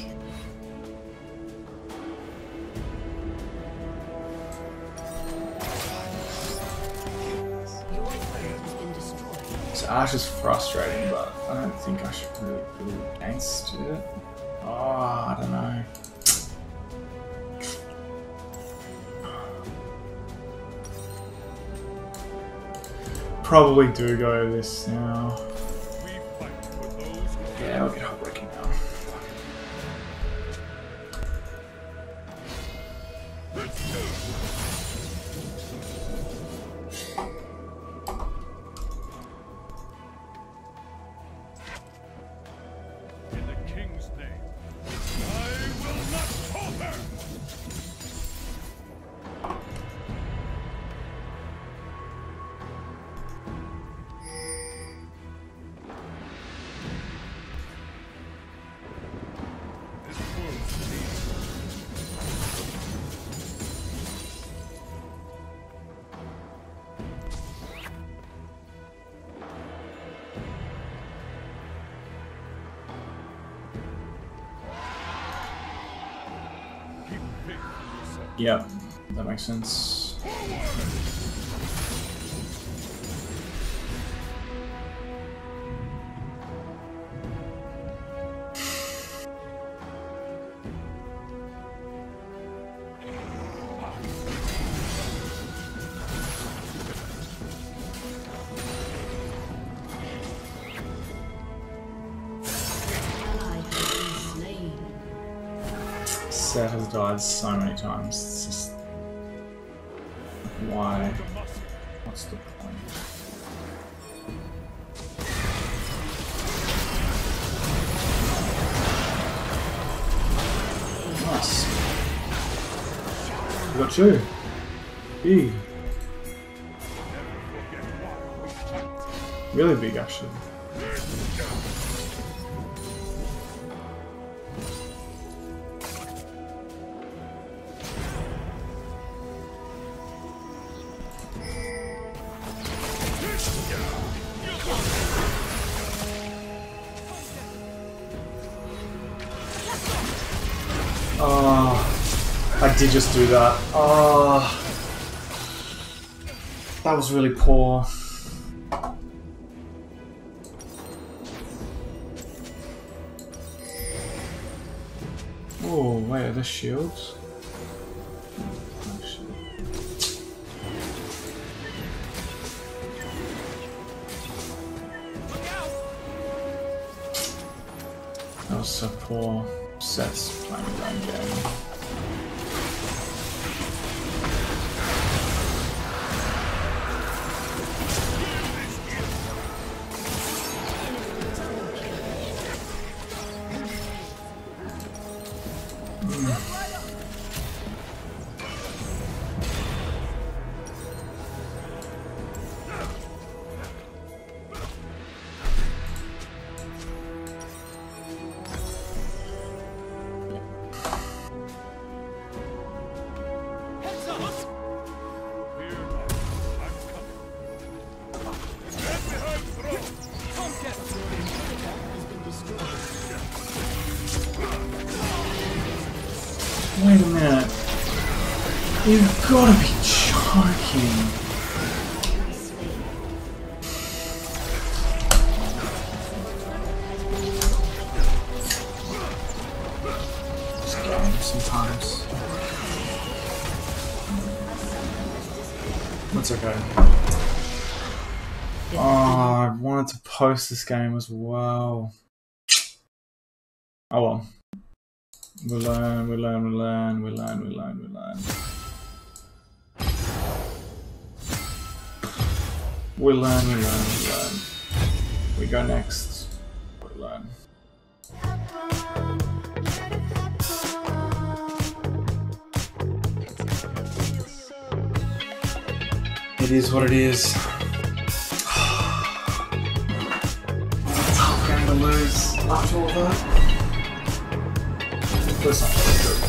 Your turret has been destroyed. So Ash is frustrating, but I don't think I should really put it against it. Oh, I don't know. Probably do go this now. We fight for those who Yeah, I'll get heartbreaking now. king's name. I will not falter! This world needs Yep, that makes sense. Seth has died so many times. It's just why? What's the point? Nice. We got two. Big. Really big, actually. Oh, I did just do that. Oh, that was really poor. Oh, wait, are there shields? That was so poor. Seth's playing his own game. Wait a minute. You've gotta be joking. This game sometimes. That's okay. Oh, I wanted to post this game as well. Oh well. We learn, we learn, we learn, we learn, we learn, we learn. We learn, we learn, we learn. We go next. We learn. It is what it is. Tough game to lose after all that. That's not very good.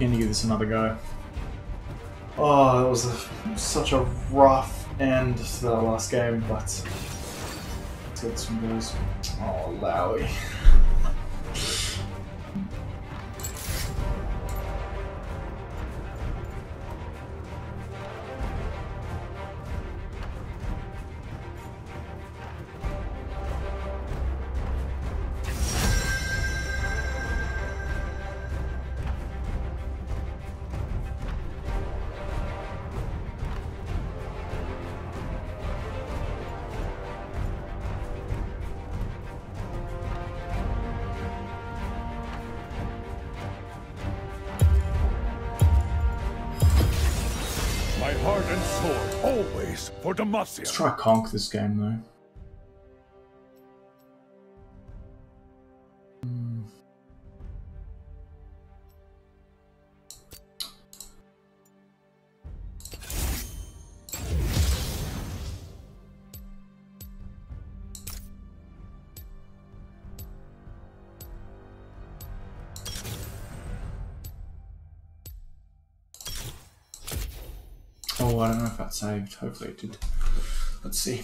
Keen to give this another go. Oh, that was a, such a rough end to that last game, but let's get some balls. Oh, Lowy. My heart and sword, always for Demacia. Let's try conk this game though. Hmm. Oh, I don't know if that saved. Hopefully it did. Let's see.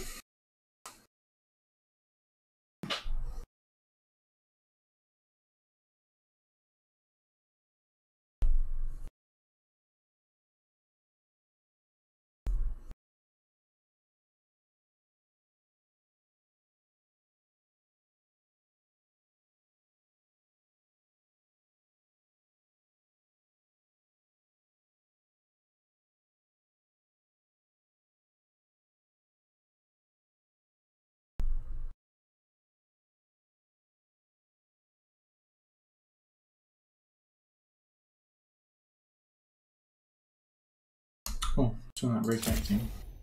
Oh, still not reconnecting.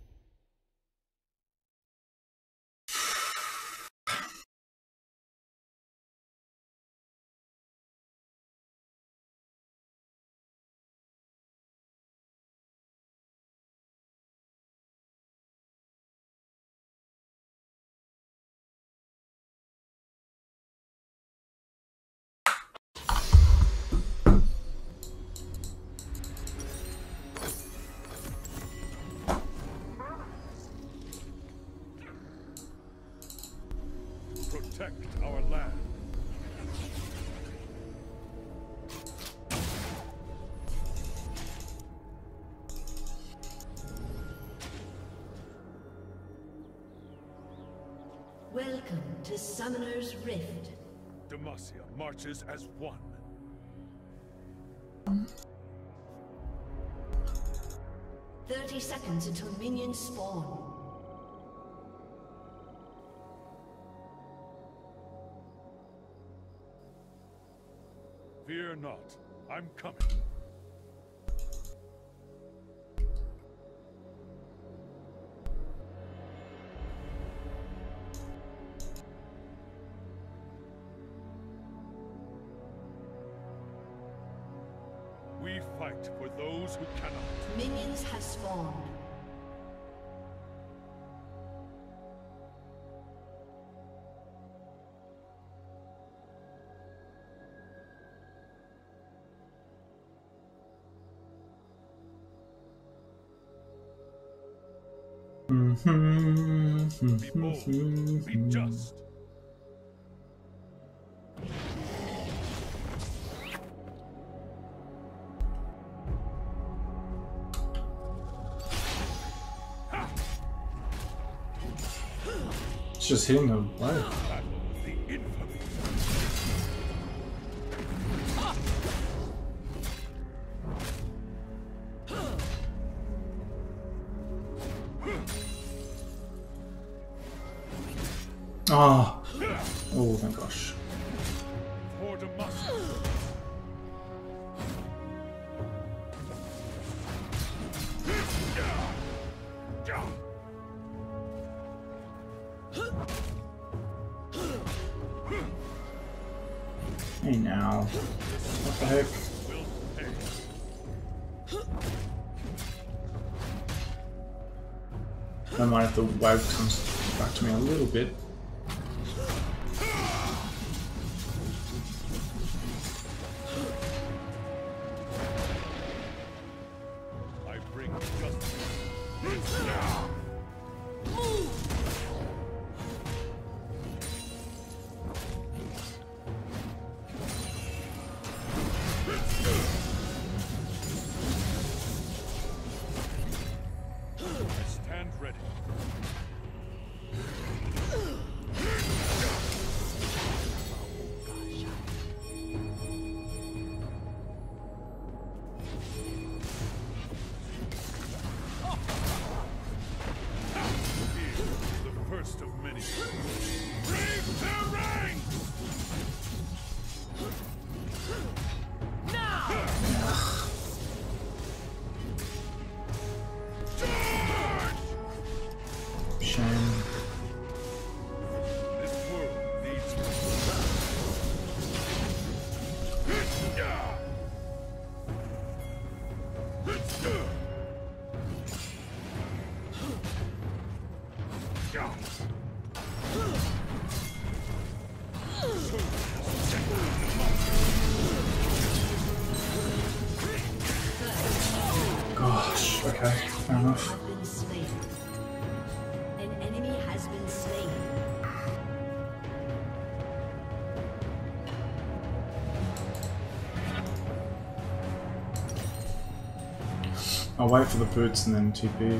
Protect our land. Welcome to Summoner's Rift. Demacia marches as one. Thirty seconds until minions spawn. Fear not, I'm coming. We fight for those who cannot. Minions have spawned. Be bold, be just. It's just hitting them. Wow. Battle the infamy. Oh. Oh my gosh. For Demacia. Hey now. What the heck? I might have to wave comes back to me a little bit. Okay, fair enough. Have been slain. An enemy has been slain. I'll wait for the boots and then T P.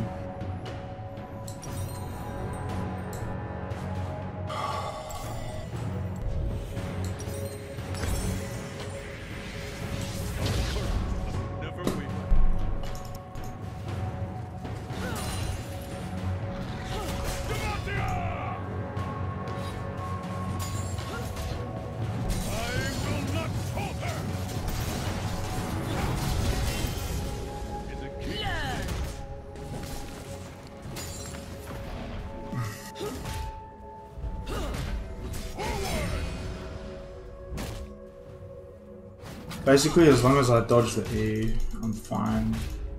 Basically, as long as I dodge the E, I'm fine.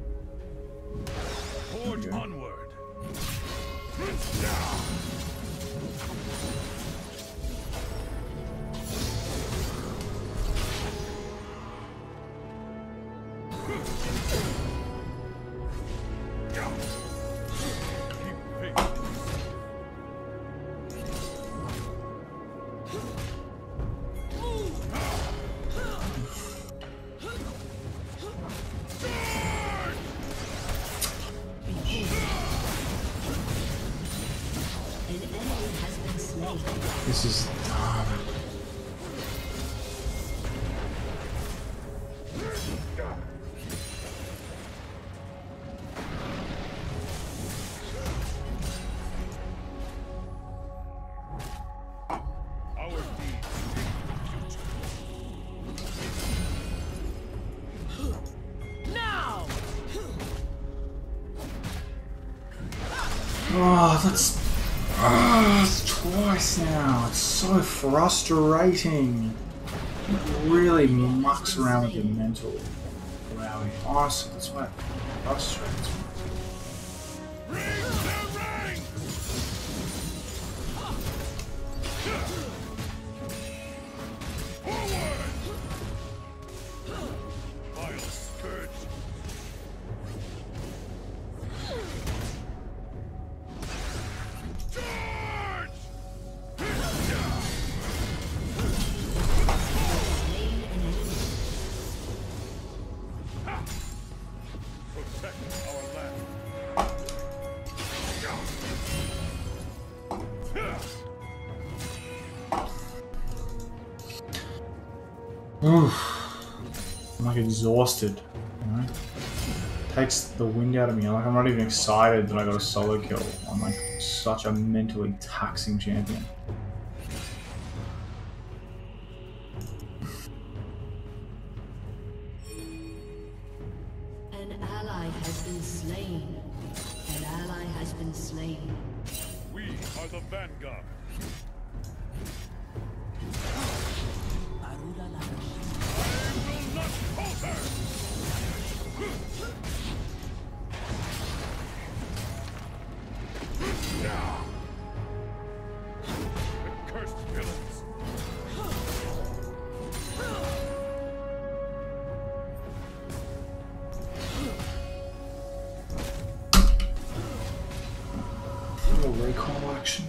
Forge onward. This is dumb. Our deeds Now! Oh, that's... Oh, it's twice now. It's so frustrating. It really mucks around with your mental. Wow, honestly, that's what frustrates me. I'm like exhausted, you know? Takes the wind out of me. Like I'm not even excited that I got a solo kill. I'm like such a mentally taxing champion. An ally has been slain. An ally has been slain. We are the vanguard. Cursed villains. A recall action.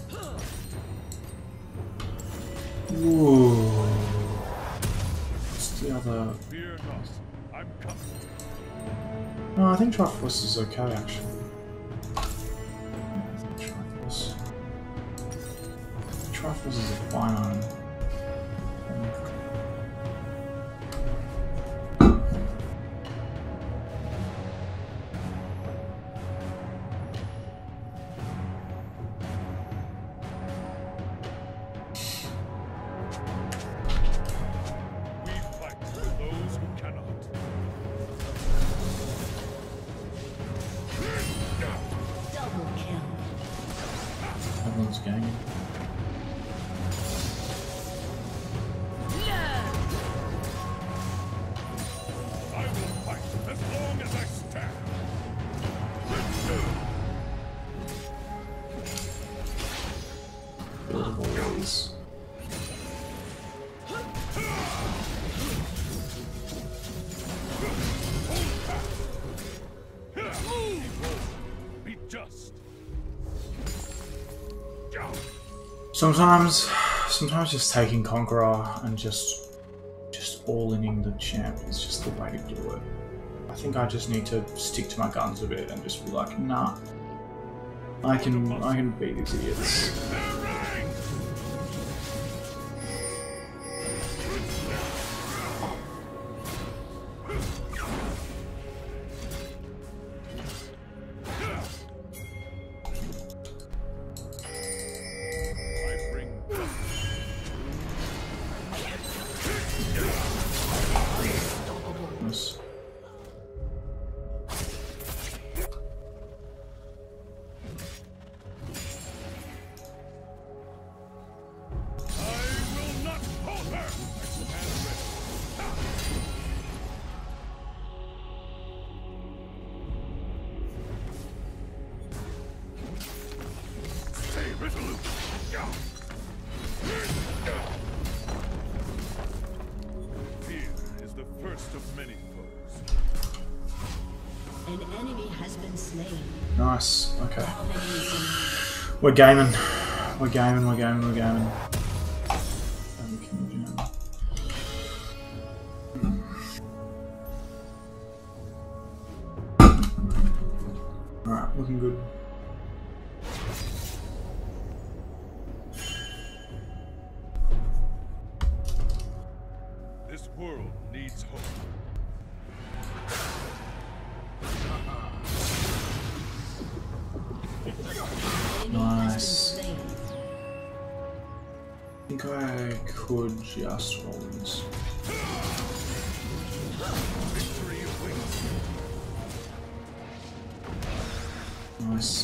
Ooh. What's the other? Fear not. I'm coming. No, I think Triforce is okay actually. I think Triforce. Triforce is a fine item. Everyone's ganging. I will fight as long as I stand. Build walls. Sometimes, sometimes just taking Conqueror and just, just all-inning the champ is just the way to do it. I think I just need to stick to my guns a bit and just be like, nah, I can, I can beat these idiots. Fear is the first of many foes. An enemy has been slain. Nice. Okay. Dominating. We're gaming. We're gaming. We're gaming. We're gaming. All right, looking good. This world needs hope. Nice. I think I could just roll this. Nice.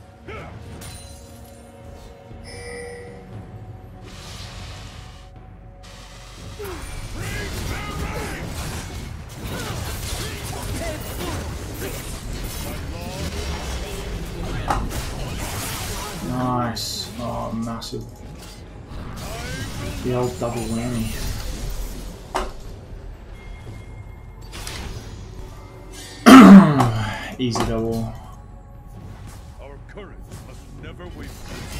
Nice. Oh, massive. The old double whammy. Easy double. Our courage must never waver.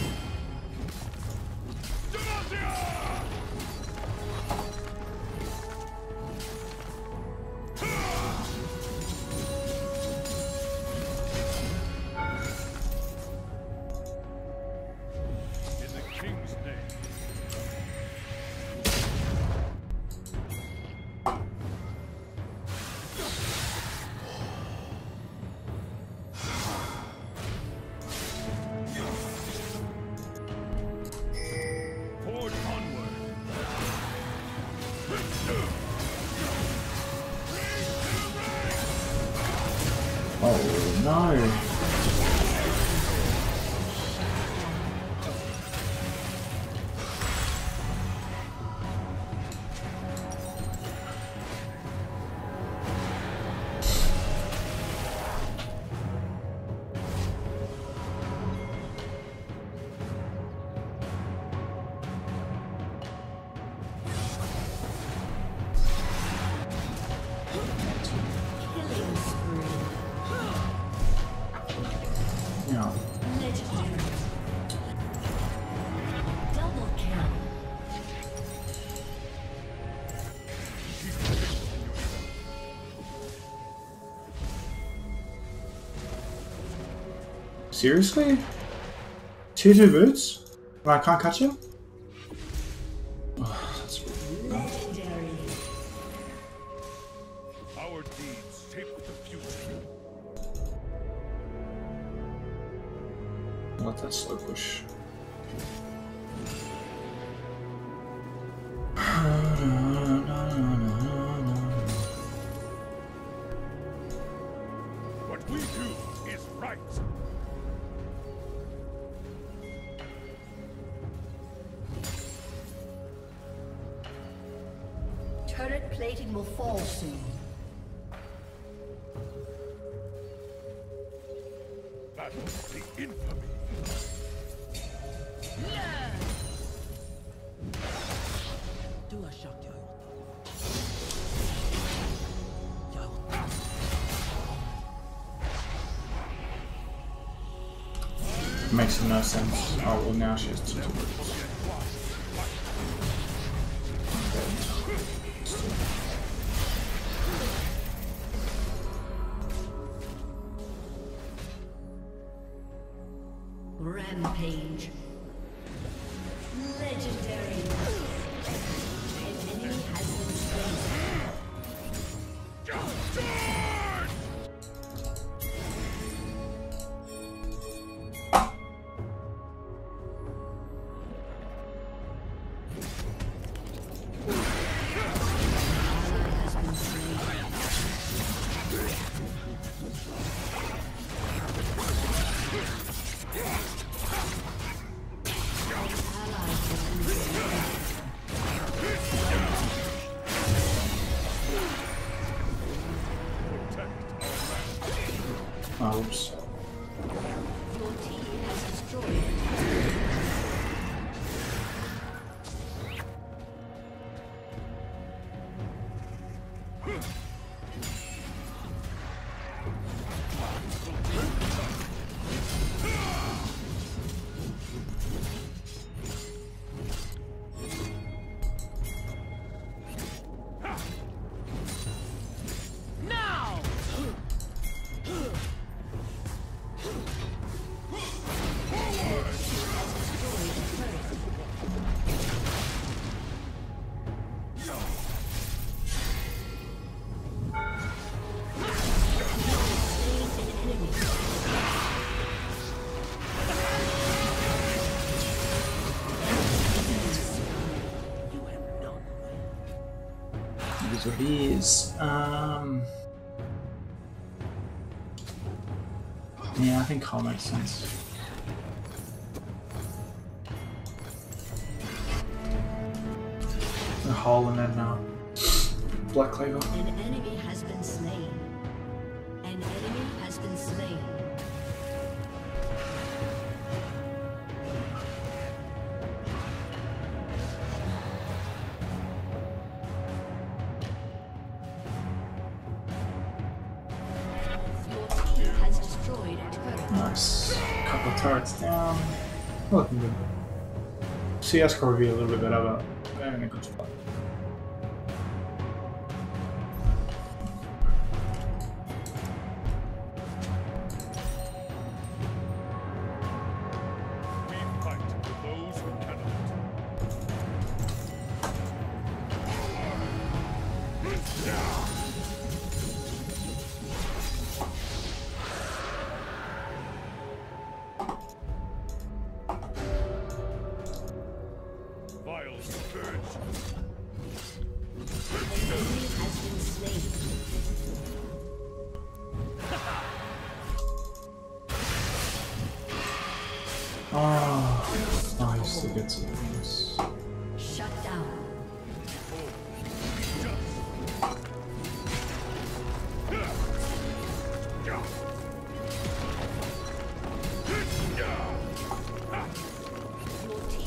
In the king's name. Forge onward. Oh no. Killing spree. Yeah. Legendary. Double kill. Seriously? Two two boots? And I can't catch you? Oh, that's Legendary. Our deeds shape the future. Let that slow push. What we do is right. Turret plating will fall soon. Battle the infamy. Makes no sense. Oh well, now she has two two boots. Rampage. Legendary. An enemy has been slain. Oh, oops. Your team has destroyed. Now! It is what he is. Um, yeah, I think Call makes sense. The hole and then uh, Black Cleaver. An enemy has been slain. An enemy has been slain. Your team has destroyed a turret. Nice. Couple of turrets down. Looking good. C S could be a little bit better, but they're in a good spot. We fight for those who cannot. Vile scourge. An enemy has been slain. Oh, nice to get some things. Shut down. Your team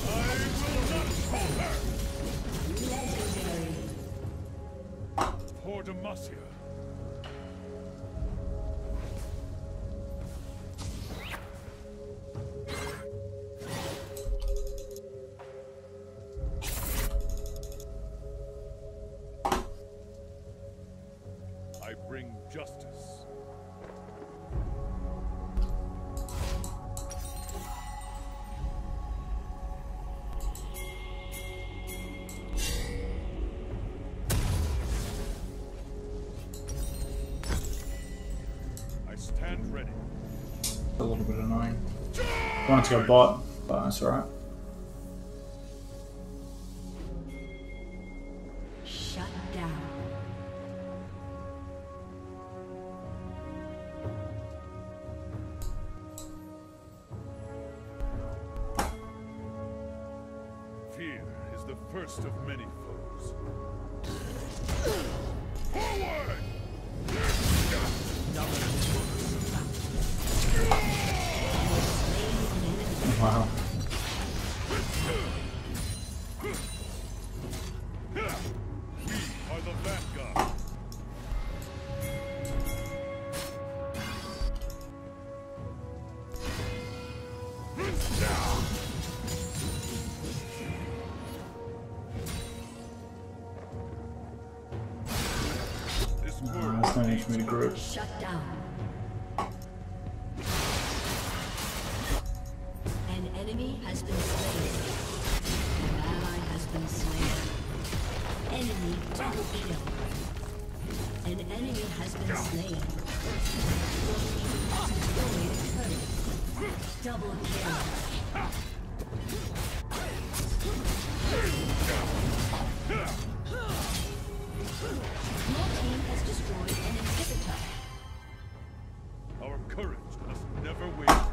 legendary. For Demacia. I bring justice. I stand ready. A little bit annoying. Wanted to go bot, but that's alright. Shut down. Fear is the first of many foes. Forward! Wow. We are the vanguard. This Uh, world there's no need for me to group. Shut down. An Double kill. An enemy has been slain. Double kill. Your team has destroyed an inhibitor. Our courage must never waver.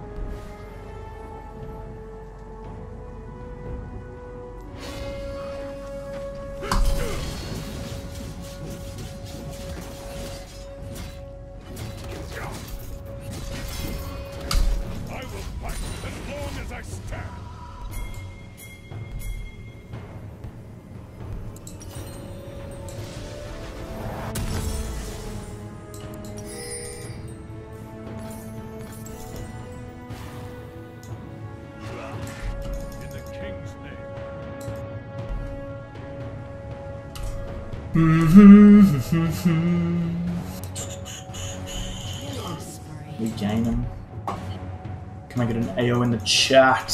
I will fight as long as I stand. In the king's name. We gain him. Can I get an A O in the chat?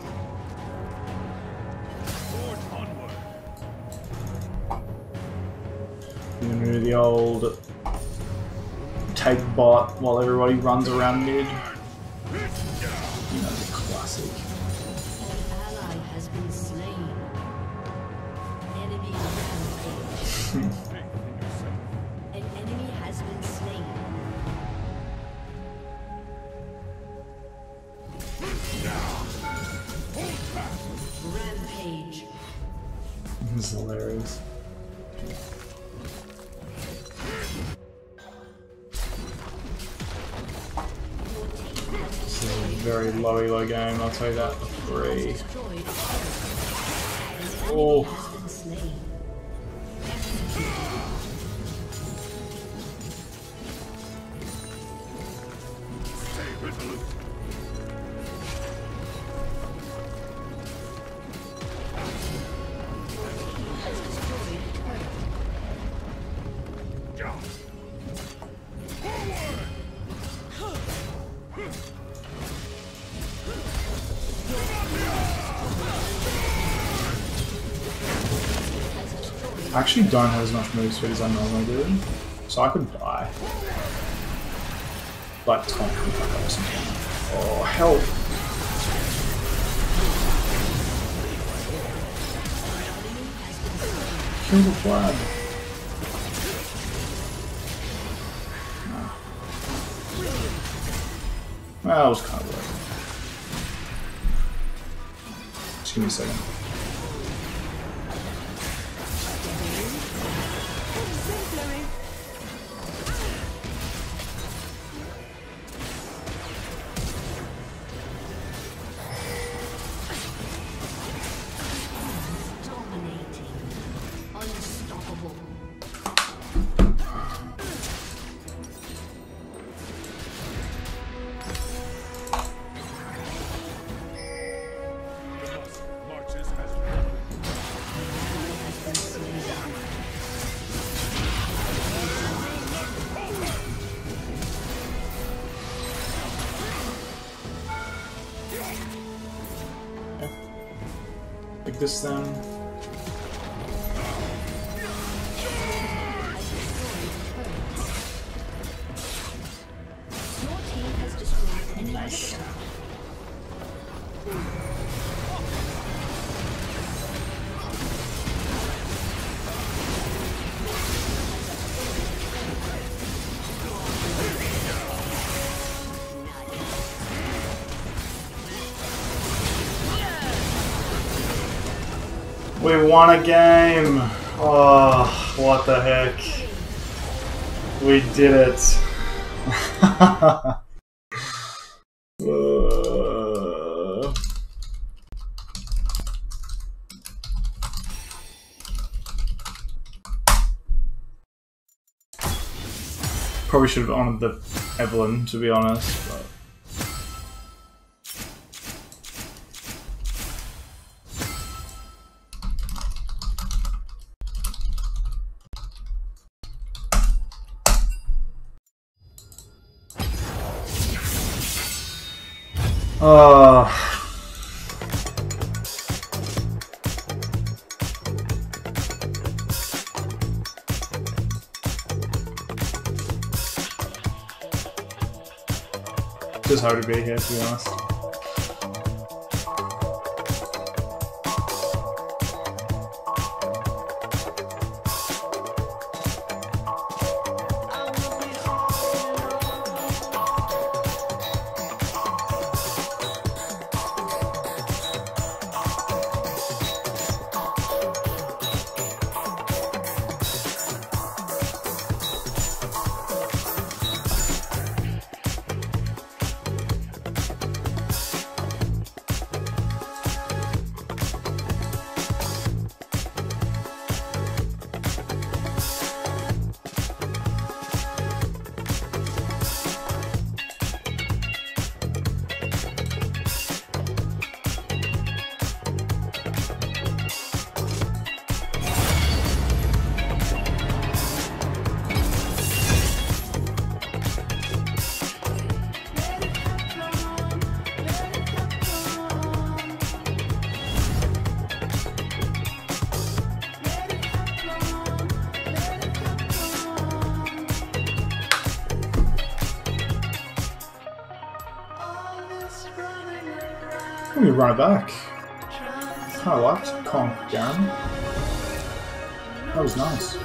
Forge onward. I'm gonna do the old take bot while everybody runs around mid. You know, the classic. An ally has been slain. Enemy rampage. Faith in yourself. An enemy has been slain. Rampage. This is hilarious. This is a very low elo game, I'll tell you that for free. Destroyed. An Oh. enemy has been slain. Stay resolute. Has destroyed a turret. I actually don't have as much move speed as I normally do, so I could die. Like, Tom can fuck up or something. Oh, help! Kill the flag. Well, that was kind of weird. Just give me a second. Dominating. Unstoppable. The bus marches as one. Has been slain. Like this then. Your team has destroyed an Nice. inhibitor. We won a game! Oh, what the heck. We did it. Uh, Probably should have honored the Evelyn, to be honest, but oh. Just happy to be here, to be honest. Let me run it back. I liked TheCollinsGaming. That was nice.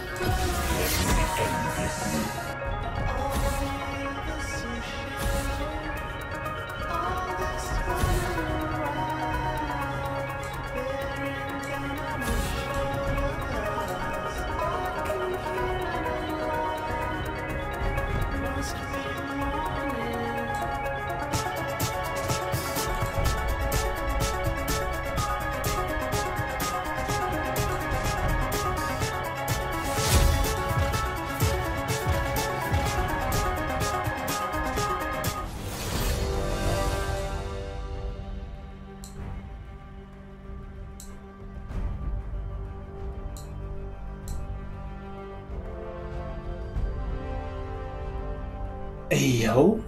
Yo.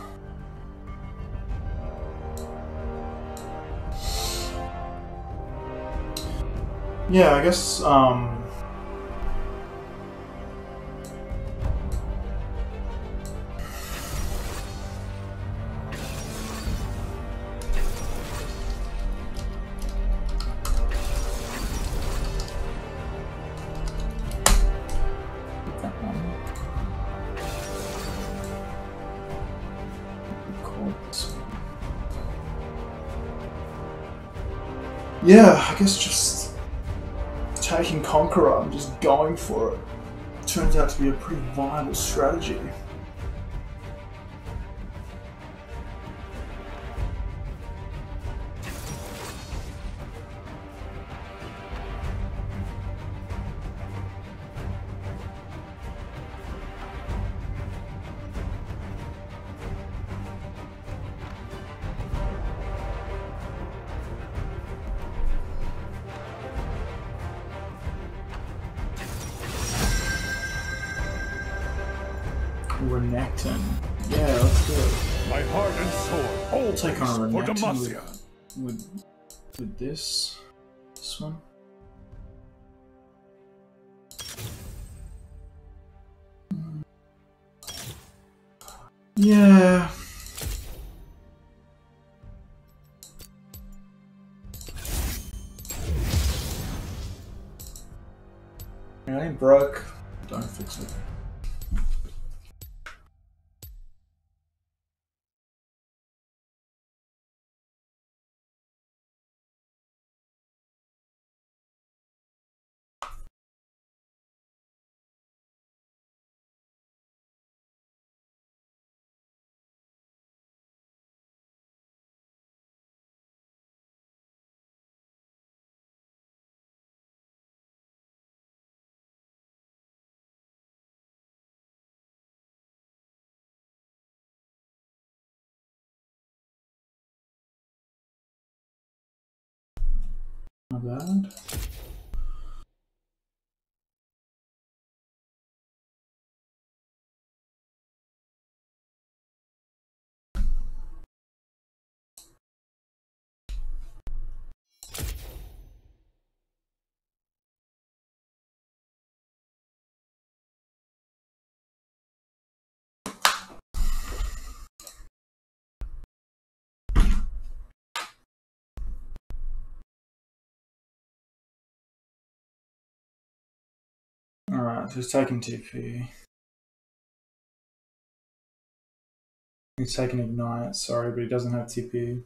Yeah, I guess um yeah, I guess just taking Conqueror and just going for it turns out to be a pretty viable strategy. Renekton. Yeah, let's do it. My heart and sword always Take on a for Renekton Demacia. with, with, with this, this one. Yeah. It ain't broke. Don't fix it. Not bad. Alright, so he's taking T P. He's taking Ignite, sorry, but he doesn't have T P.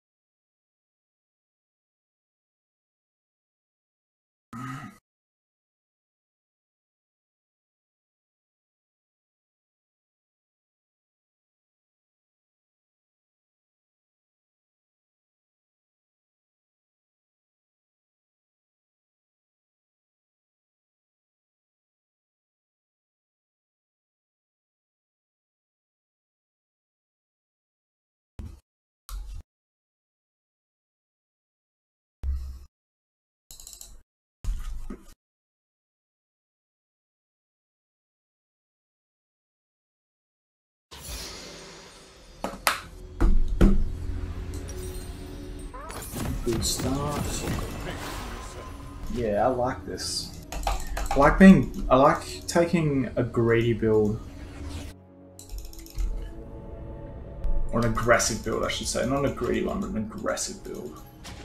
Good start. Yeah, I like this. I like being. I like taking a greedy build. Or an aggressive build, I should say. Not a greedy one, but an aggressive build.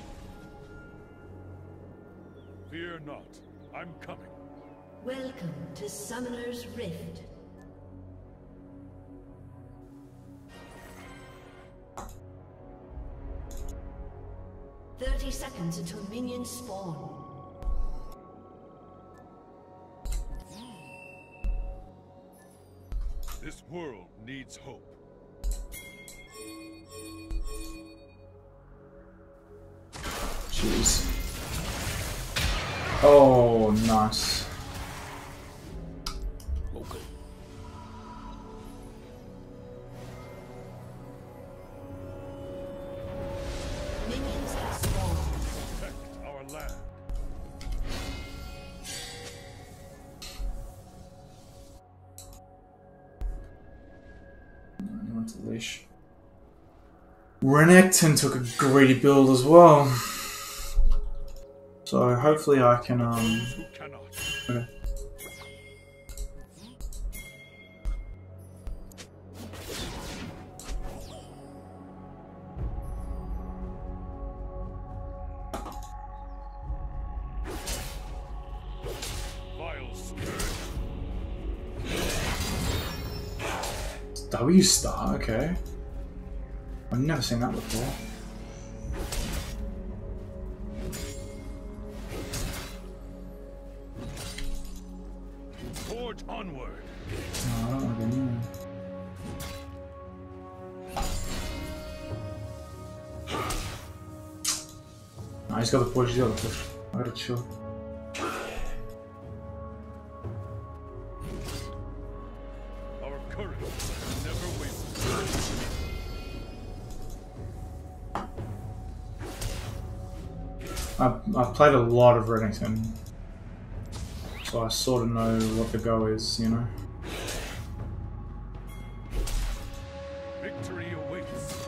Fear not, I'm coming. Welcome to Summoner's Rift. Thirty seconds until minions spawn. This world needs hope. Jeez. Oh, nice. Okay. Minions have spawned. Protect our land. He went to leash. Renekton took a greedy build as well. So hopefully I can um Who cannot. okay. Vile spirit. W star, okay. I've never seen that before. Forge onward. No, I don't want to go near. No, he's got the push, he's got the push. I gotta chill. Our courage never wavers. I've, I've played a lot of Renekton, so I sort of know what the go is, you know? Victory awaits.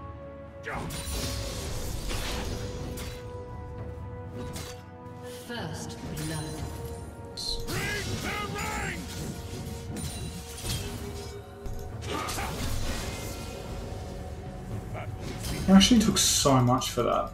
First blood. Bring the ranks! It actually took so much for that.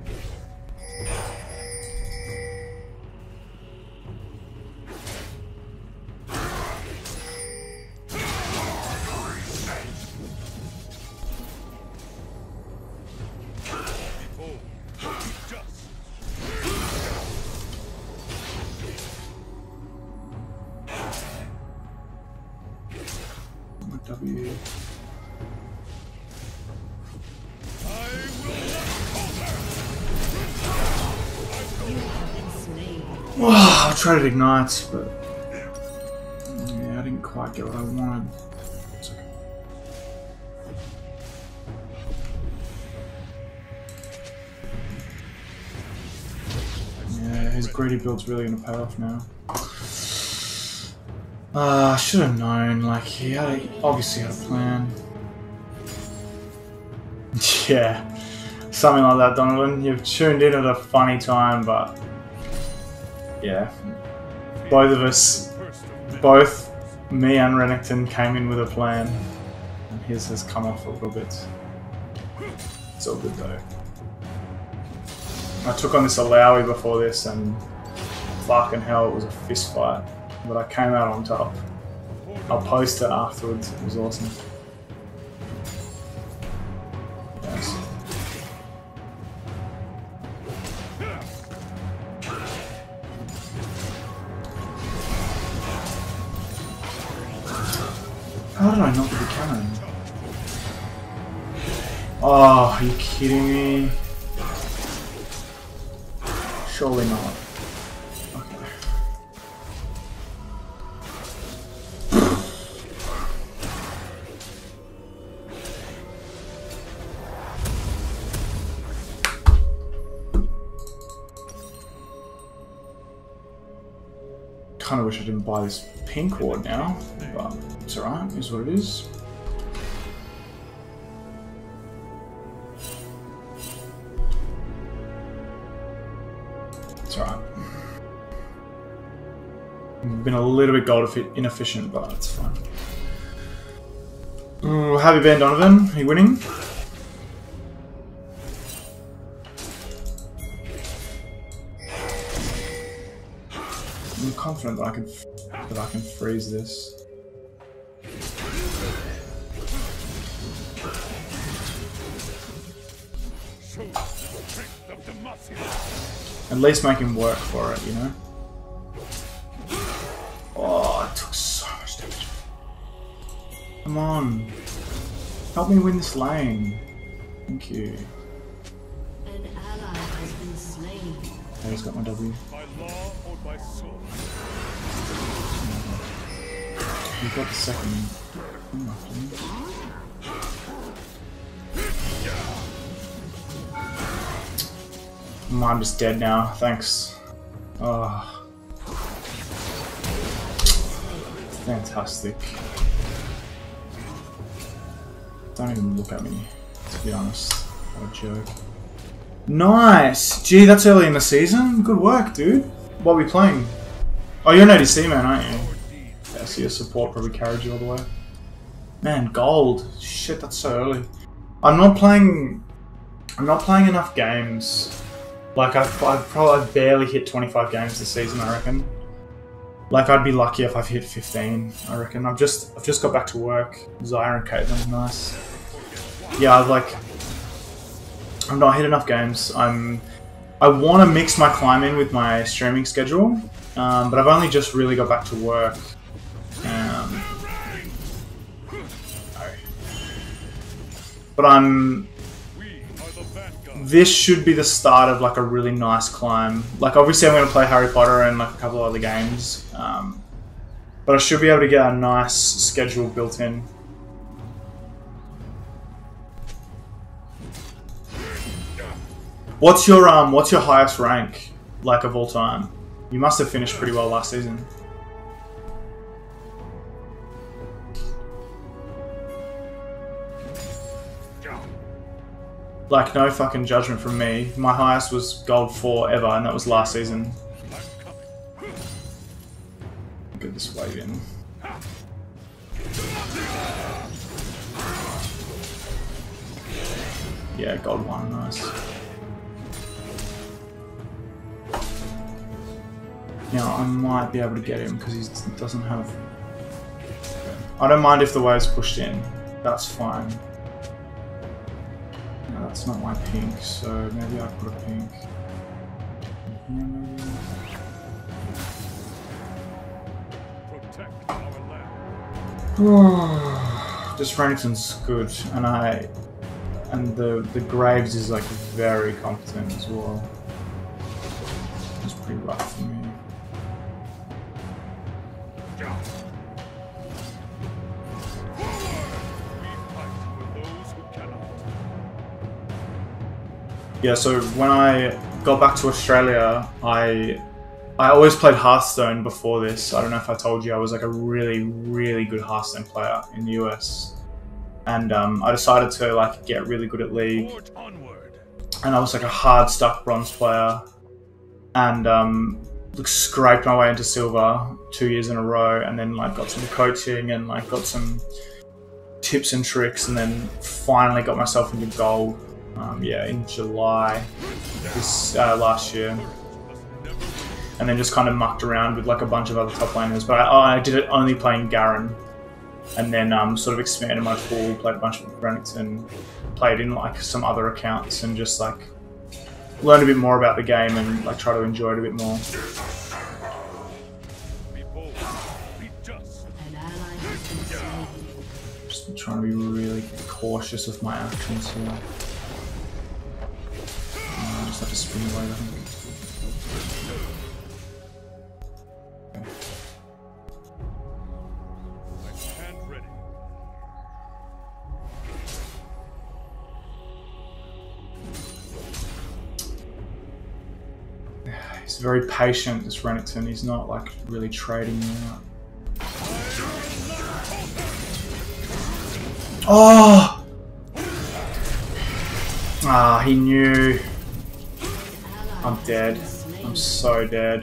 W. Wow, I tried to ignite, but yeah, I didn't quite get what I wanted. It's okay. Yeah, his greedy build's really gonna pay off now. Uh, I should have known. Like, he had a, obviously had a plan. Yeah, something like that, Donovan. You've tuned in at a funny time, but yeah, both of us, both me and Renekton came in with a plan, and his has come off a little bit. It's all good though. I took on this Alawi before this, and fucking hell, it was a fist fight. but I came out on top. I'll post it afterwards. It was awesome. Yes. How did I not get the cannon? Oh, are you kidding me? Surely not. Okay. Kinda wish I didn't buy this pink ward now, but it's alright, is what it is. It's alright. I've been a little bit gold inefficient, but it's fine. Ooh, how have you been, Donovan? Are you winning? I'm confident that I can that I can freeze this. At least make him work for it, you know? Oh, it took so much damage. Come on. Help me win this lane. Thank you. An ally has been slain. I just got my W. By law or by sword. You got the second. Oh, I'm just dead now, thanks. Oh. Fantastic. Don't even look at me, to be honest. What a joke. Nice! Gee, that's early in the season. Good work, dude. What are we playing? Oh, you're an A D C man, aren't you? Yeah, so your support probably carried you all the way. Man, gold. Shit, that's so early. I'm not playing... I'm not playing enough games. Like, I've, I've probably barely hit twenty-five games this season, I reckon. Like, I'd be lucky if I've hit fifteen, I reckon. I've just I've just got back to work. Zyra and Caitlyn, nice. Yeah, I've like... I've not hit enough games. I'm... I want to mix my climb in with my streaming schedule, um, but I've only just really got back to work. Um, but I'm... This should be the start of like a really nice climb. Like obviously I'm going to play Harry Potter and like a couple of other games, um, but I should be able to get a nice schedule built in. What's your um? What's your highest rank like of all time? You must have finished pretty well last season. Like, no fucking judgment from me. My highest was gold four ever, and that was last season. Get this wave in. Yeah, gold one, nice. Now, I might be able to get him, because he doesn't have... I don't mind if the wave's pushed in. That's fine. That's not my pink, so maybe I'll put a pink. Here, maybe. Protect our land. Just Renington's good, and I, and the the Graves is like very competent as well. It's pretty rough for me. Yeah, so when I got back to Australia, I I always played Hearthstone before this. I don't know if I told you, I was like a really, really good Hearthstone player in the U S. And um, I decided to like get really good at League. And I was like a hard stuck bronze player. And um, like, scraped my way into silver two years in a row. And then like got some coaching and like got some tips and tricks. And then finally got myself into gold. Um, yeah, in July this uh, last year. and then just kind of mucked around with like a bunch of other top laners. But I, I did it only playing Garen, and then um, sort of expanded my pool, played a bunch of Renekton, played in like some other accounts, and just like learn a bit more about the game and like try to enjoy it a bit more. Just trying to be really cautious of my actions here. I just have to spin away, I think. He's very patient, this Renekton. He's not like really trading me out. Oh! Ah, he knew. I'm dead. I'm so dead.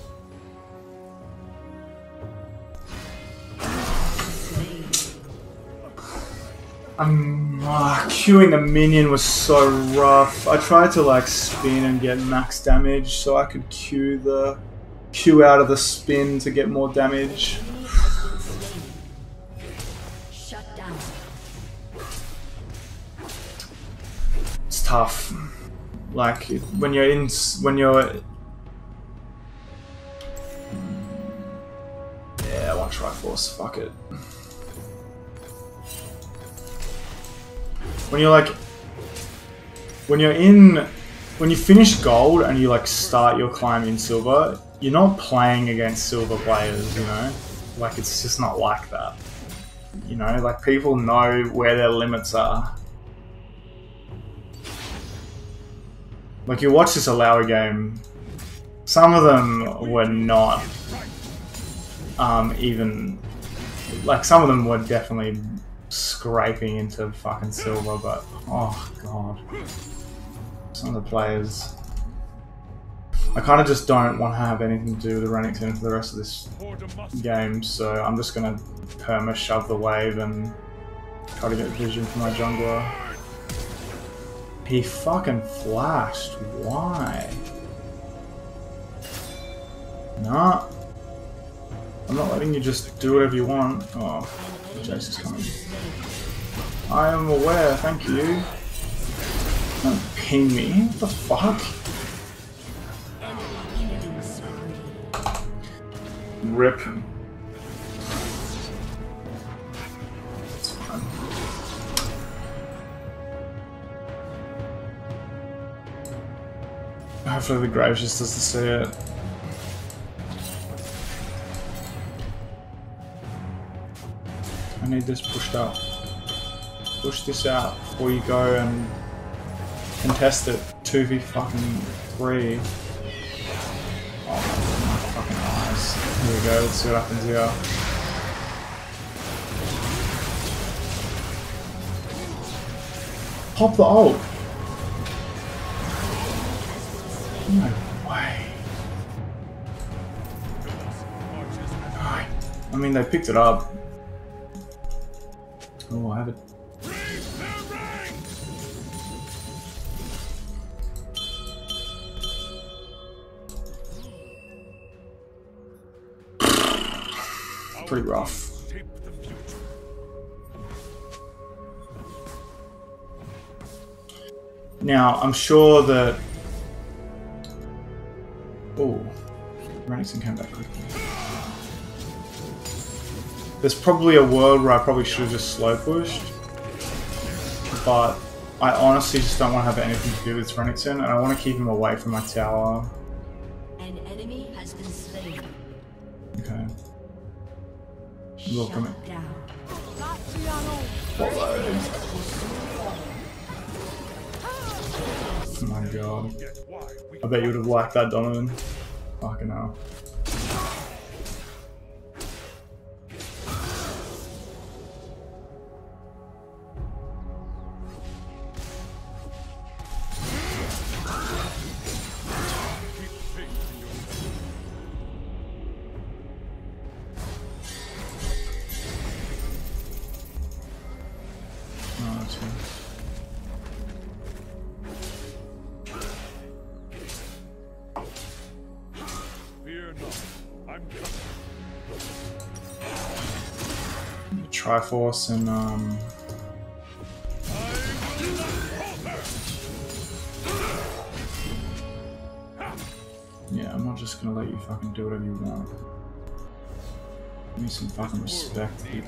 Um, ah, queuing a minion was so rough. I tried to like spin and get max damage so I could queue the queue out of the spin to get more damage. Shut down. It's tough. Like when you're in, when you're. Yeah, I want Triforce. Fuck it. When you're like, when you're in, when you finish gold and you like start your climb in silver, you're not playing against silver players, you know? Like it's just not like that. You know, like people know where their limits are. Like you watch this Alawi game, some of them were not um, even, like some of them were definitely scraping into fucking silver, but oh god, some of the players. I kind of just don't want to have anything to do with the Renekton for the rest of this game, so I'm just gonna perma shove the wave and try to get vision for my jungler. He fucking flashed. Why? Nah. I'm not letting you just do whatever you want. Oh, Jace is coming. I am aware, thank you. Don't ping me. What the fuck? Rip. It's fine. Hopefully the Grave just doesn't see it. I need this pushed up. Push this out before you go and contest it. two v fucking three. Oh my fucking eyes. Here we go, let's see what happens here. Pop the ult! No way. I mean, they picked it up. Oh, I have it. Pretty rough. Now, I'm sure that... Oh, Renekton came back quickly. There's probably a world where I probably should have just slow pushed, but I honestly just don't want to have anything to do with Renekton, and I want to keep him away from my tower. An enemy has been slain. Okay. Welcome it. Down. Follow. Oh my god. I bet you would have liked that, Donovan. Fucking hell. Triforce and um. Yeah, I'm not just gonna let you fucking do whatever you want. Give me some fucking respect, dude.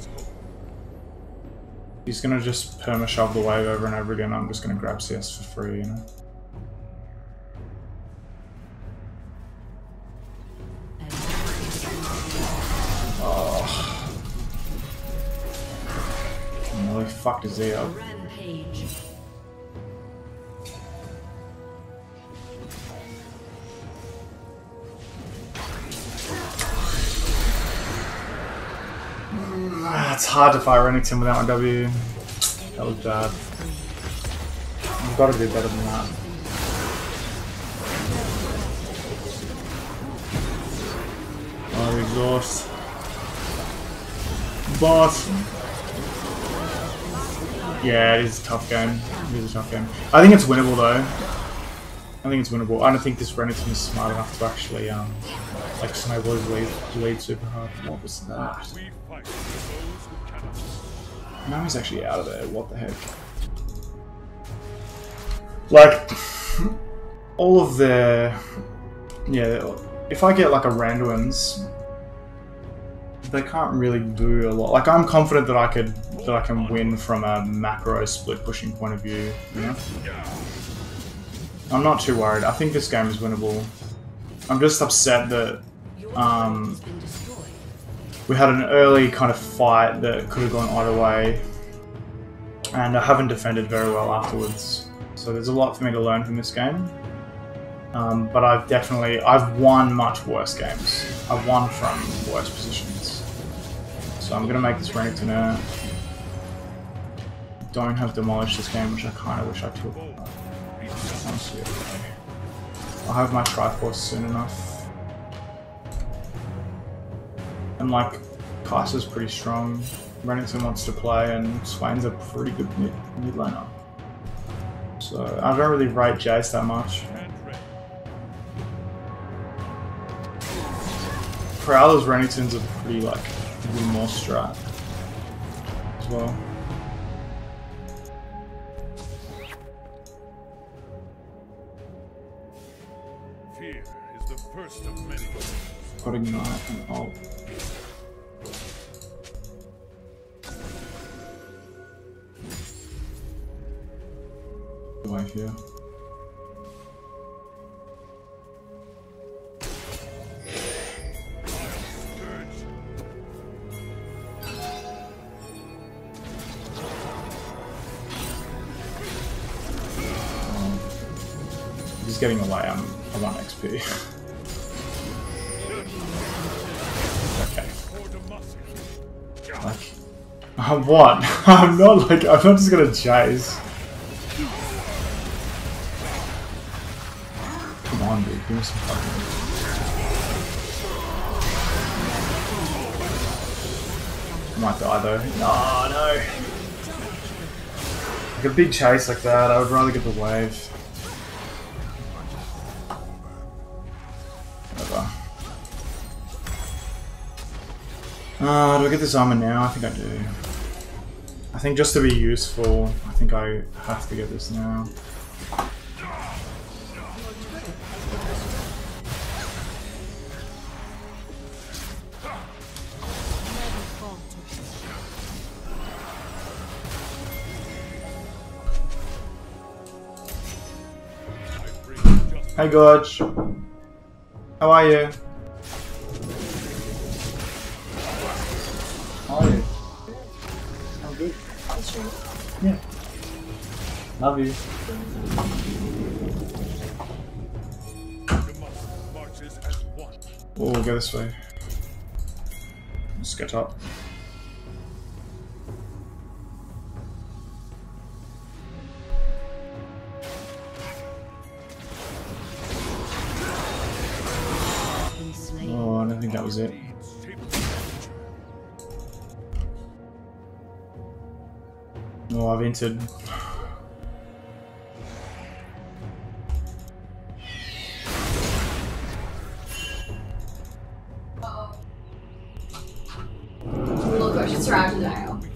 He's gonna just perma shove the wave over and over again. I'm just gonna grab C S for free, you know. Oh. No, he fucked his ear up. Rampage. It's hard to fight Renekton without my W. That was bad. I've got to do better than that. Oh, exhaust. Boss. Yeah, it is a tough game. It is a tough game. I think it's winnable though. I think it's winnable. I don't think this Renekton is smart enough to actually um like snowball his lead, lead super hard. What was that? Now he's actually out of there. What the heck? Like all of the yeah. If I get like a Randuin's, they can't really do a lot. Like I'm confident that I could that I can win from a macro split pushing point of view. You know. I'm not too worried. I think this game is winnable. I'm just upset that um, we had an early kind of fight that could have gone either way, and I haven't defended very well afterwards. So there's a lot for me to learn from this game. Um, but I've definitely I've won much worse games. I've won from worse positions. So I'm gonna make this Renekton air. Don't have demolished this game, which I kind of wish I took. Honestly, okay. I'll have my Triforce soon enough. And like, Kai'Sa's pretty strong, Renekton wants to play, and Swain's a pretty good mid, mid laner. So I don't really rate Jace that much. Prowler's Renekton's a pretty like, pretty more strat as well. Fear is the first of many. Got Ignite and ult. Away here. He's getting away. I'm I'm on X P. Okay. Like, I'm what? I'm not like I'm not just gonna chase. Come on, dude. Give me some fucking. I might die though. No, no. Like a big chase like that, I would rather get the wave. Uh, do I get this armor now? I think I do. I think just to be useful, I think I have to get this now. Hey Gorge, how are you? How are you? I'm good. Yeah. Love you. Oh, we'll go this way. Let's get up. Oh, I don't think that was it. Oh, I've entered. Look, I should surround you now.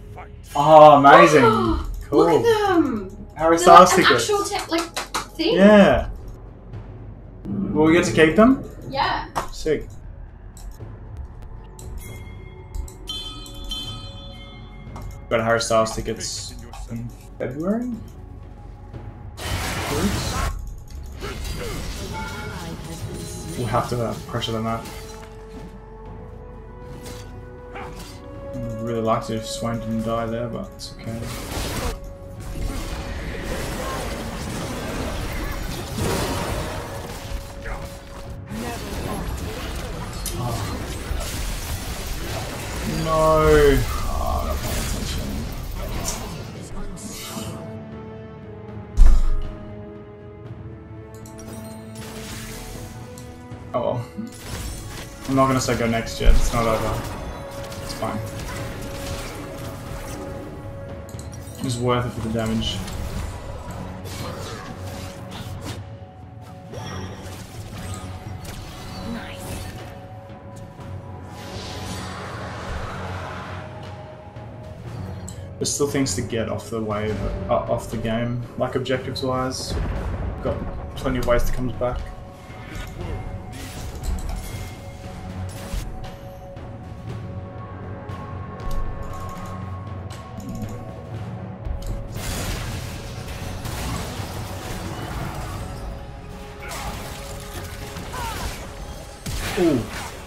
Oh, amazing! Cool. Look at them. Harry They're Styles like an tickets. actual te- like thing. Yeah. Will we get to keep them? Yeah. Sick. Got Harry Styles tickets in February? We'll have to pressure them out. I'd really like to if Swain didn't die there, but it's okay. Oh. No! Oh, I'm not paying attention. Oh well. I'm not gonna say go next yet, it's not over. It's fine. It's worth it for the damage. There's still things to get off the way, uh, off the game, like objectives wise. Got plenty of ways to come back. Ooh.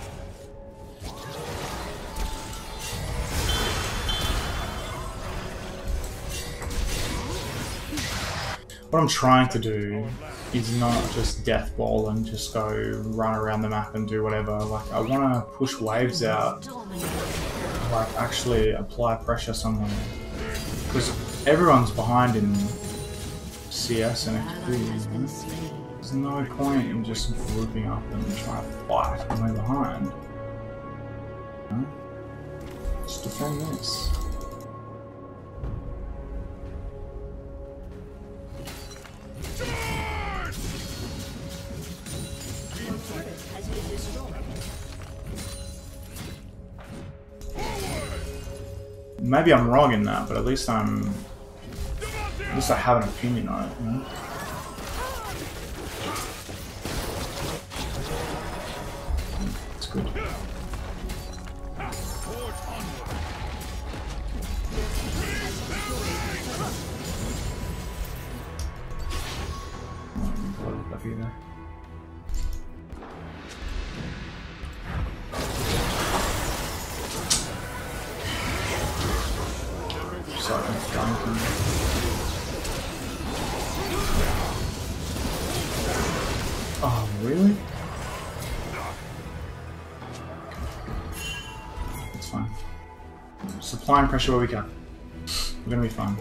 What I'm trying to do is not just death ball and just go run around the map and do whatever. Like, I want to push waves out, like actually apply pressure somewhere. Because everyone's behind in C S and X P. There's no point in just grouping up and trying to fight when we're behind. No? Just defend this. Maybe I'm wrong in that, but at least I'm... At least I have an opinion on it, you know? It's good. Up either. So I can flank him. Oh, really? It's fine. Supplying pressure where we can. We're gonna be fine.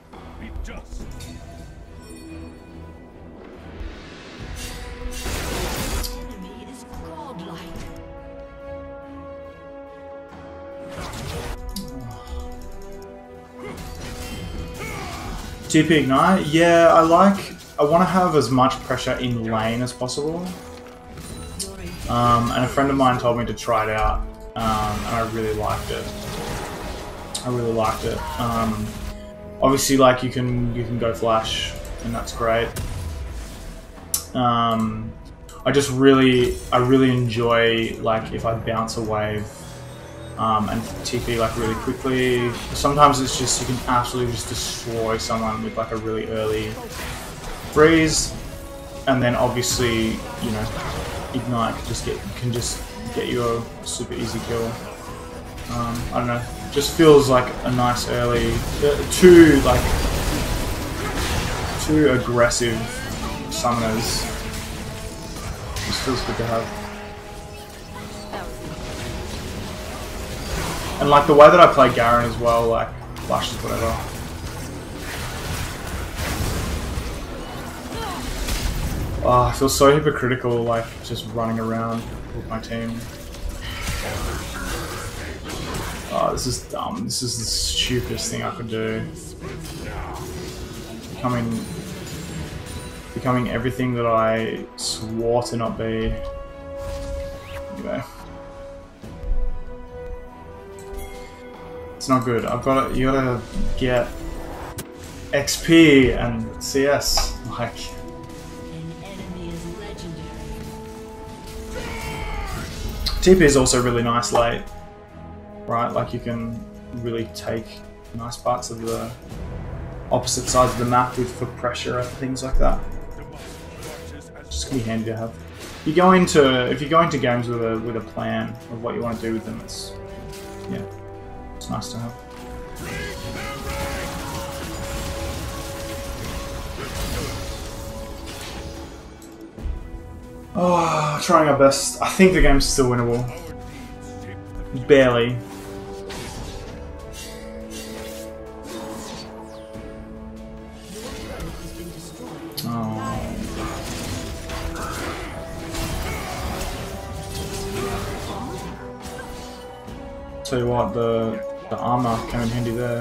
T P Ignite? Yeah, I like... I want to have as much pressure in lane as possible. Um, and a friend of mine told me to try it out, um, and I really liked it. I really liked it. Um, obviously, like, you can you can go flash, and that's great. Um, I just really... I really enjoy, like, if I bounce a wave Um, and T P like really quickly. Sometimes it's just, you can absolutely just destroy someone with like a really early freeze, and then obviously, you know, Ignite can just get can just get you a super easy kill. Um, I don't know, just feels like a nice early, uh, two like two aggressive summoners. Just feels good to have. And like the way that I play Garen as well, like flashes, whatever. Oh, I feel so hypocritical, like just running around with my team. Oh, this is dumb. This is the stupidest thing I could do. Becoming, becoming everything that I swore to not be. Anyway. It's not good. I've got to, you gotta get X P and C S. Like, An enemy is legendary. T P is also really nice late, right? Like you can really take nice parts of the opposite sides of the map with for pressure and things like that. Just gonna be handy to have. You go into if you go into games with a with a plan of what you want to do with them, it's yeah, it's nice to have. Oh, trying our best. I think the game's still winnable. Barely. Tell you what, the the armor came in handy there.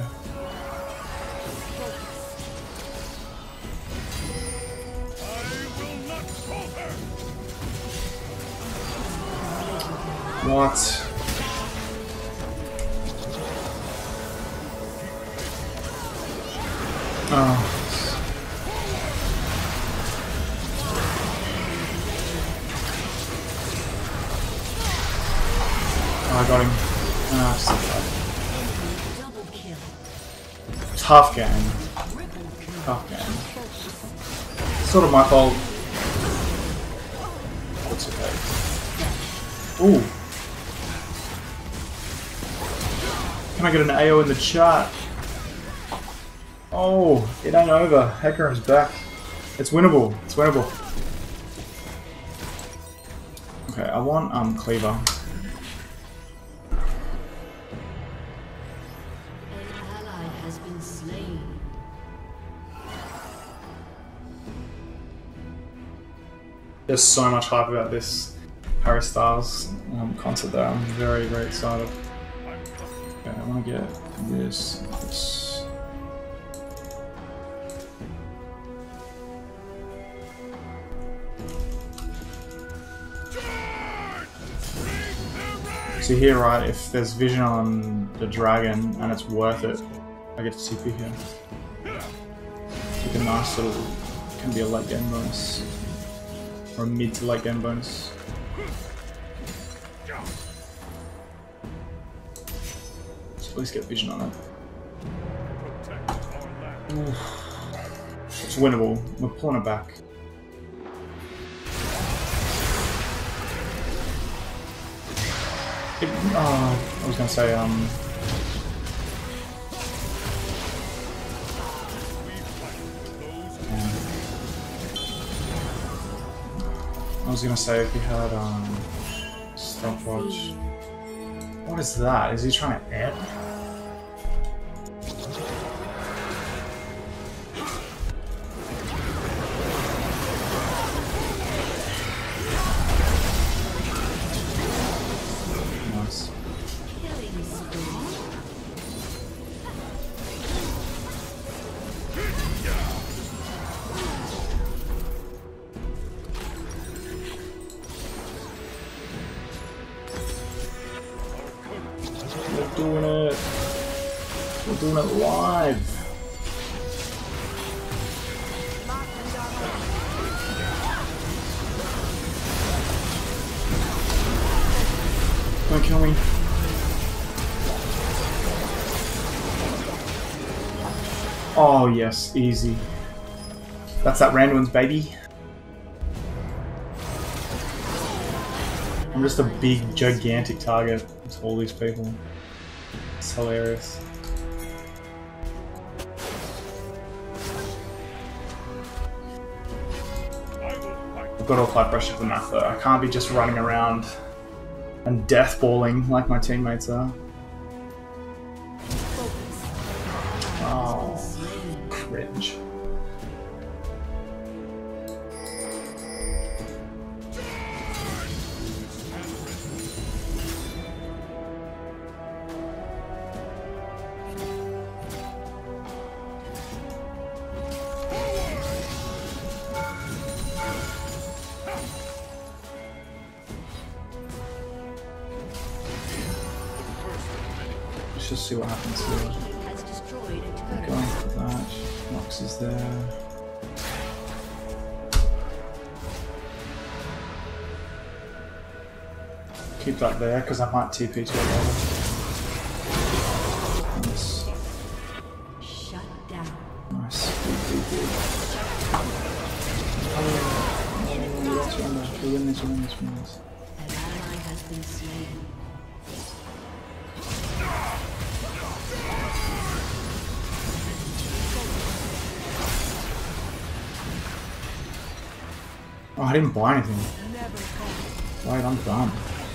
What? Oh. Oh, I got him. Ah, so tough game. Tough game. Sort of my fault. It's okay. Ooh. Can I get an A O in the chat? Oh, it ain't over. Hecarim's back. It's winnable. It's winnable. Okay, I want um Cleaver. There's so much hype about this Harry Styles um, concert though. I'm very, very excited. Okay, I want to get this, this. See here, right, if there's vision on the dragon and it's worth it, I get to T P here. Like a nice little, can be a late game bonus. Or a mid to late game bonus. Let's at least get vision on it. It's winnable. We're pulling it back. It, oh, I was gonna say, um... I was gonna say if he had um stopwatch. What is that? Is he trying to add? Nice. We're doing it. We're doing it live. Don't kill me. Oh yes, easy. That's that randoms, baby. I'm just a big, gigantic target to all these people. It's hilarious. I've got to apply pressure to the map though. I can't be just running around and death balling like my teammates are. Oh, cringe. let's just see what happens here. Has destroyed a turret. Going for that. Nox is there. Keep that there because I might T P to it later. Nice. Shut down. Nice. Oh, let's run that. We win this, we win this, we win this. An ally has been slain. Oh, I didn't buy anything. Wait, I'm done.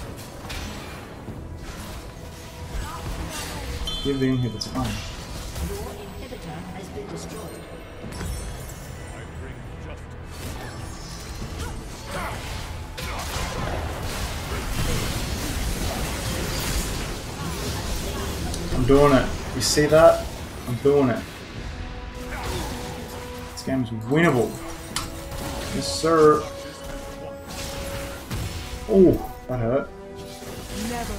Give the inhib, it's fine. Your inhibitor has been destroyed. I bring justice. I'm doing it. You see that? I'm doing it. This game's winnable. Yes, sir. Oh, that hurt. Never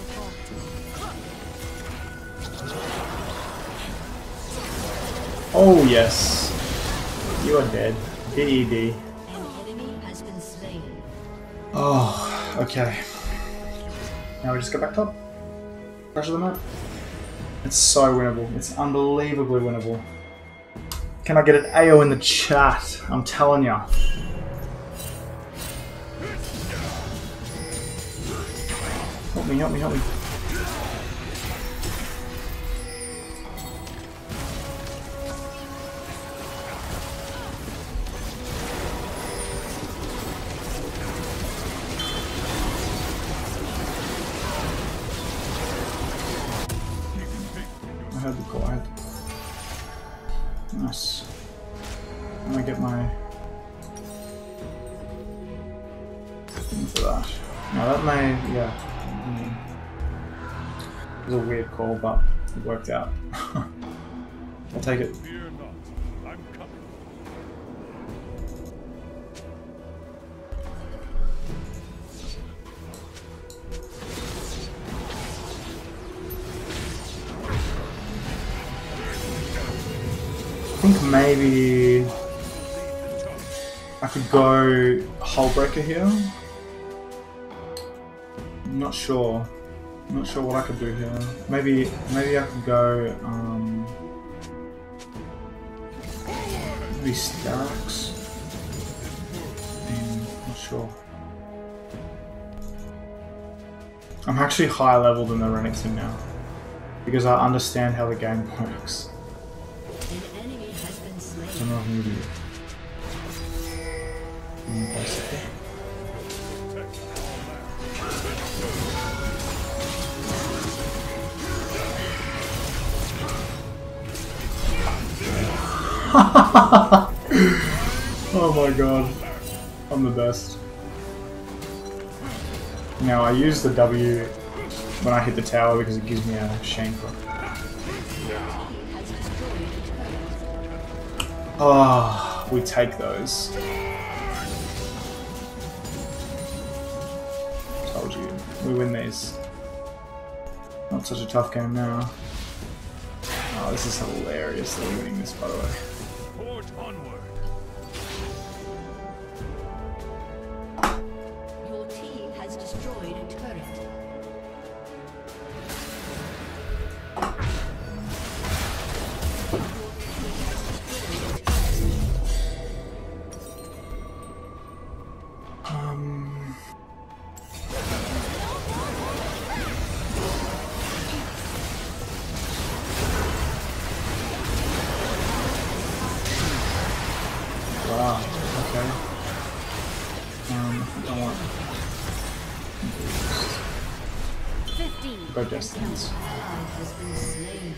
Oh, yes. You are dead. D E D. An enemy has been slain. Oh, okay. Now we just go back top. Pressure the map. It's so winnable. It's unbelievably winnable. Can I get an A O in the chat? I'm telling ya. Help me, help me, help me. I heard the call, I heard the call. Nice. I'm gonna get my thing for that. Now that may, yeah. Mm. It was a weird call, but it worked out. I'll take it. Fear not. I'm coming. I think maybe I could go Hull Breaker here. I'm not sure. I'm not sure what I could do here. Maybe maybe I could go um maybe Starax. I'm not sure. I'm actually higher level than the Renekton now. Because I understand how the game works. An enemy has been slain. I'm not an idiot. Mm, basically. Oh my god. I'm the best. Now I use the W when I hit the tower because it gives me a Shankra. Oh, we take those. Told you. We win these. Not such a tough game now. Oh, this is hilarious that we're winning this, by the way. Forge onward. Your team has destroyed a turret. Um... Wow, okay. Um, I don't want... Fifteen. Go Destinies. Has been slain.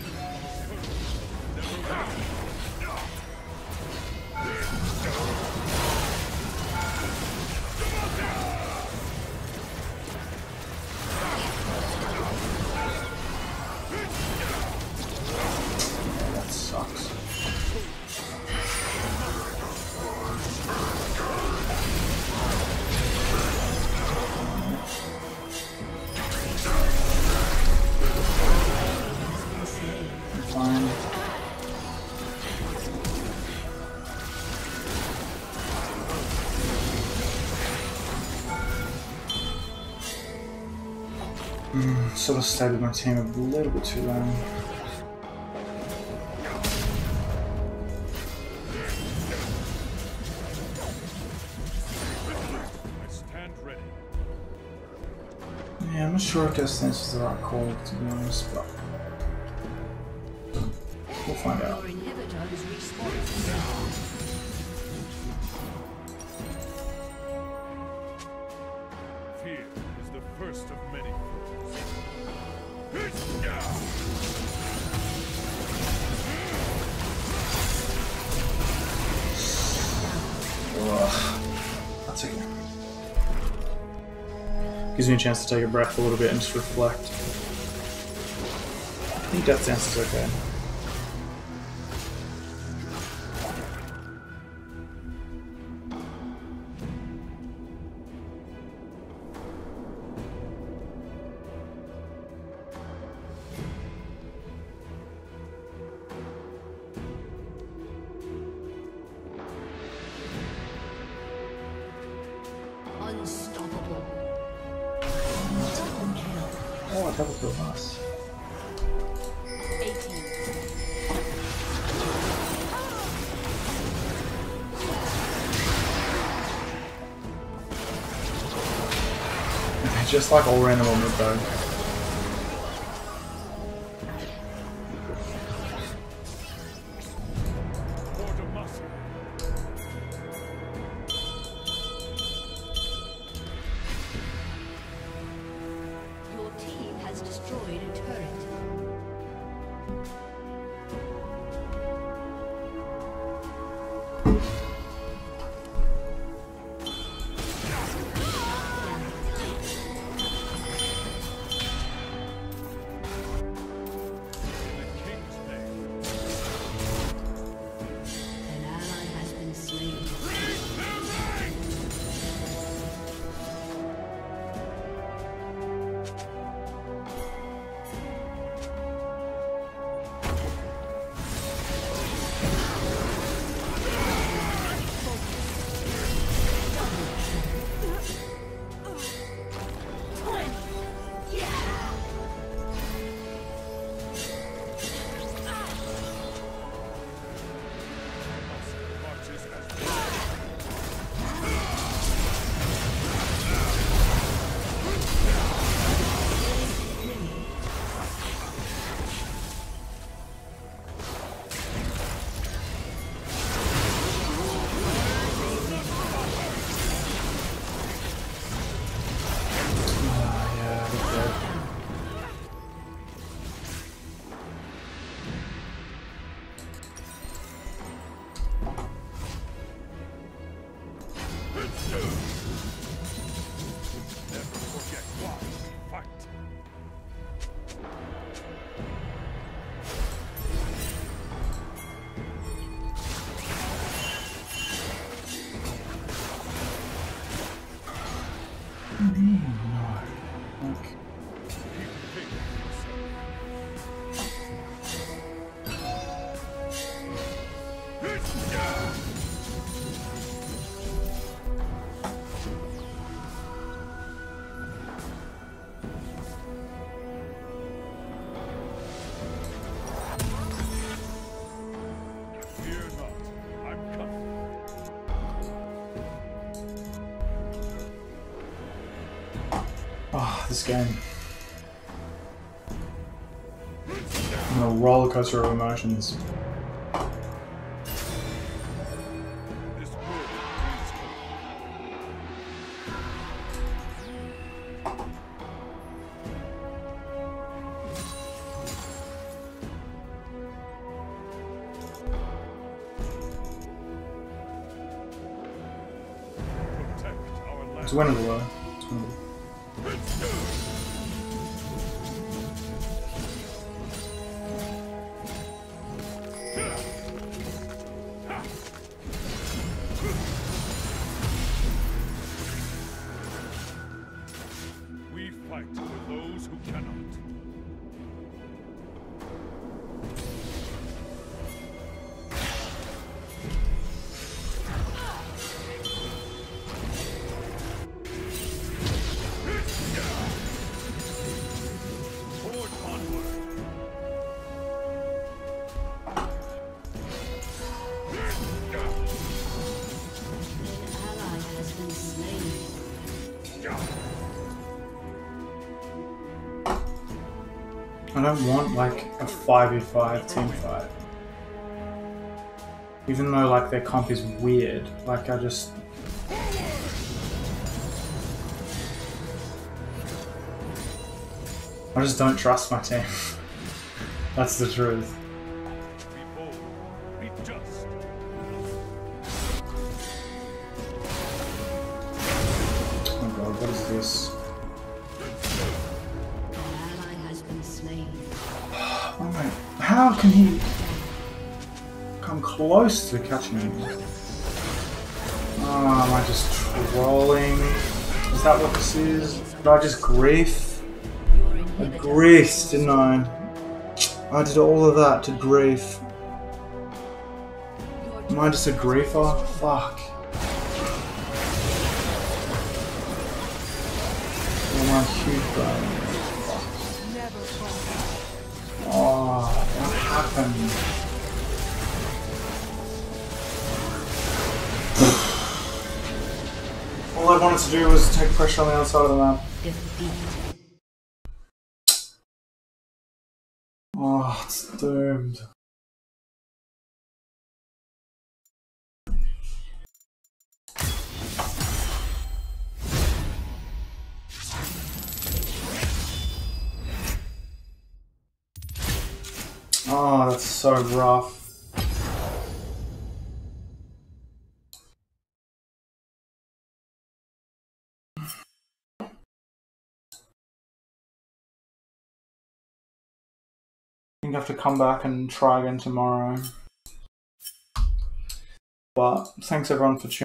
Yeah, that sucks. Mm, sort of stayed with my team a little bit too long. I stand ready. Yeah, I'm not sure if this is the right call, to be honest, but we'll find out. Your inhibitor is respawning. Fear is the first of many. Ugh. That's okay. Gives me a chance to take a breath a little bit and just reflect. I think Death Dance is okay. Unstoppable. Oh, I double killed us. eighteen. Just like all random on mid though. Your team has destroyed a turret. An ally has been slain. Never forget why we fight. Fear not, I'm coming. Ah, oh, this game. I'm a roller coaster of emotions. This world needs hope. Protect our land. It's winnable though. It's winnable. We fight for those who cannot. I don't want like a five v five team fight. Even though like their comp is weird, like I just I just don't trust my team. That's the truth. Be bold, be just. Oh god, what is this? An ally has been slain. Oh my, how can he come close to catching me? Oh, am I just trolling? Is that what this is? Did I just grief? I griefed, didn't I? I did all of that to grief. Am I just a griefer? Fuck. Oh my huge brain. Oh, what happened? All I wanted to do was take pressure on the outside of the map. Defeat. Oh, it's doomed. Oh, that's so rough. I think I have to come back and try again tomorrow. But thanks everyone for tuning in.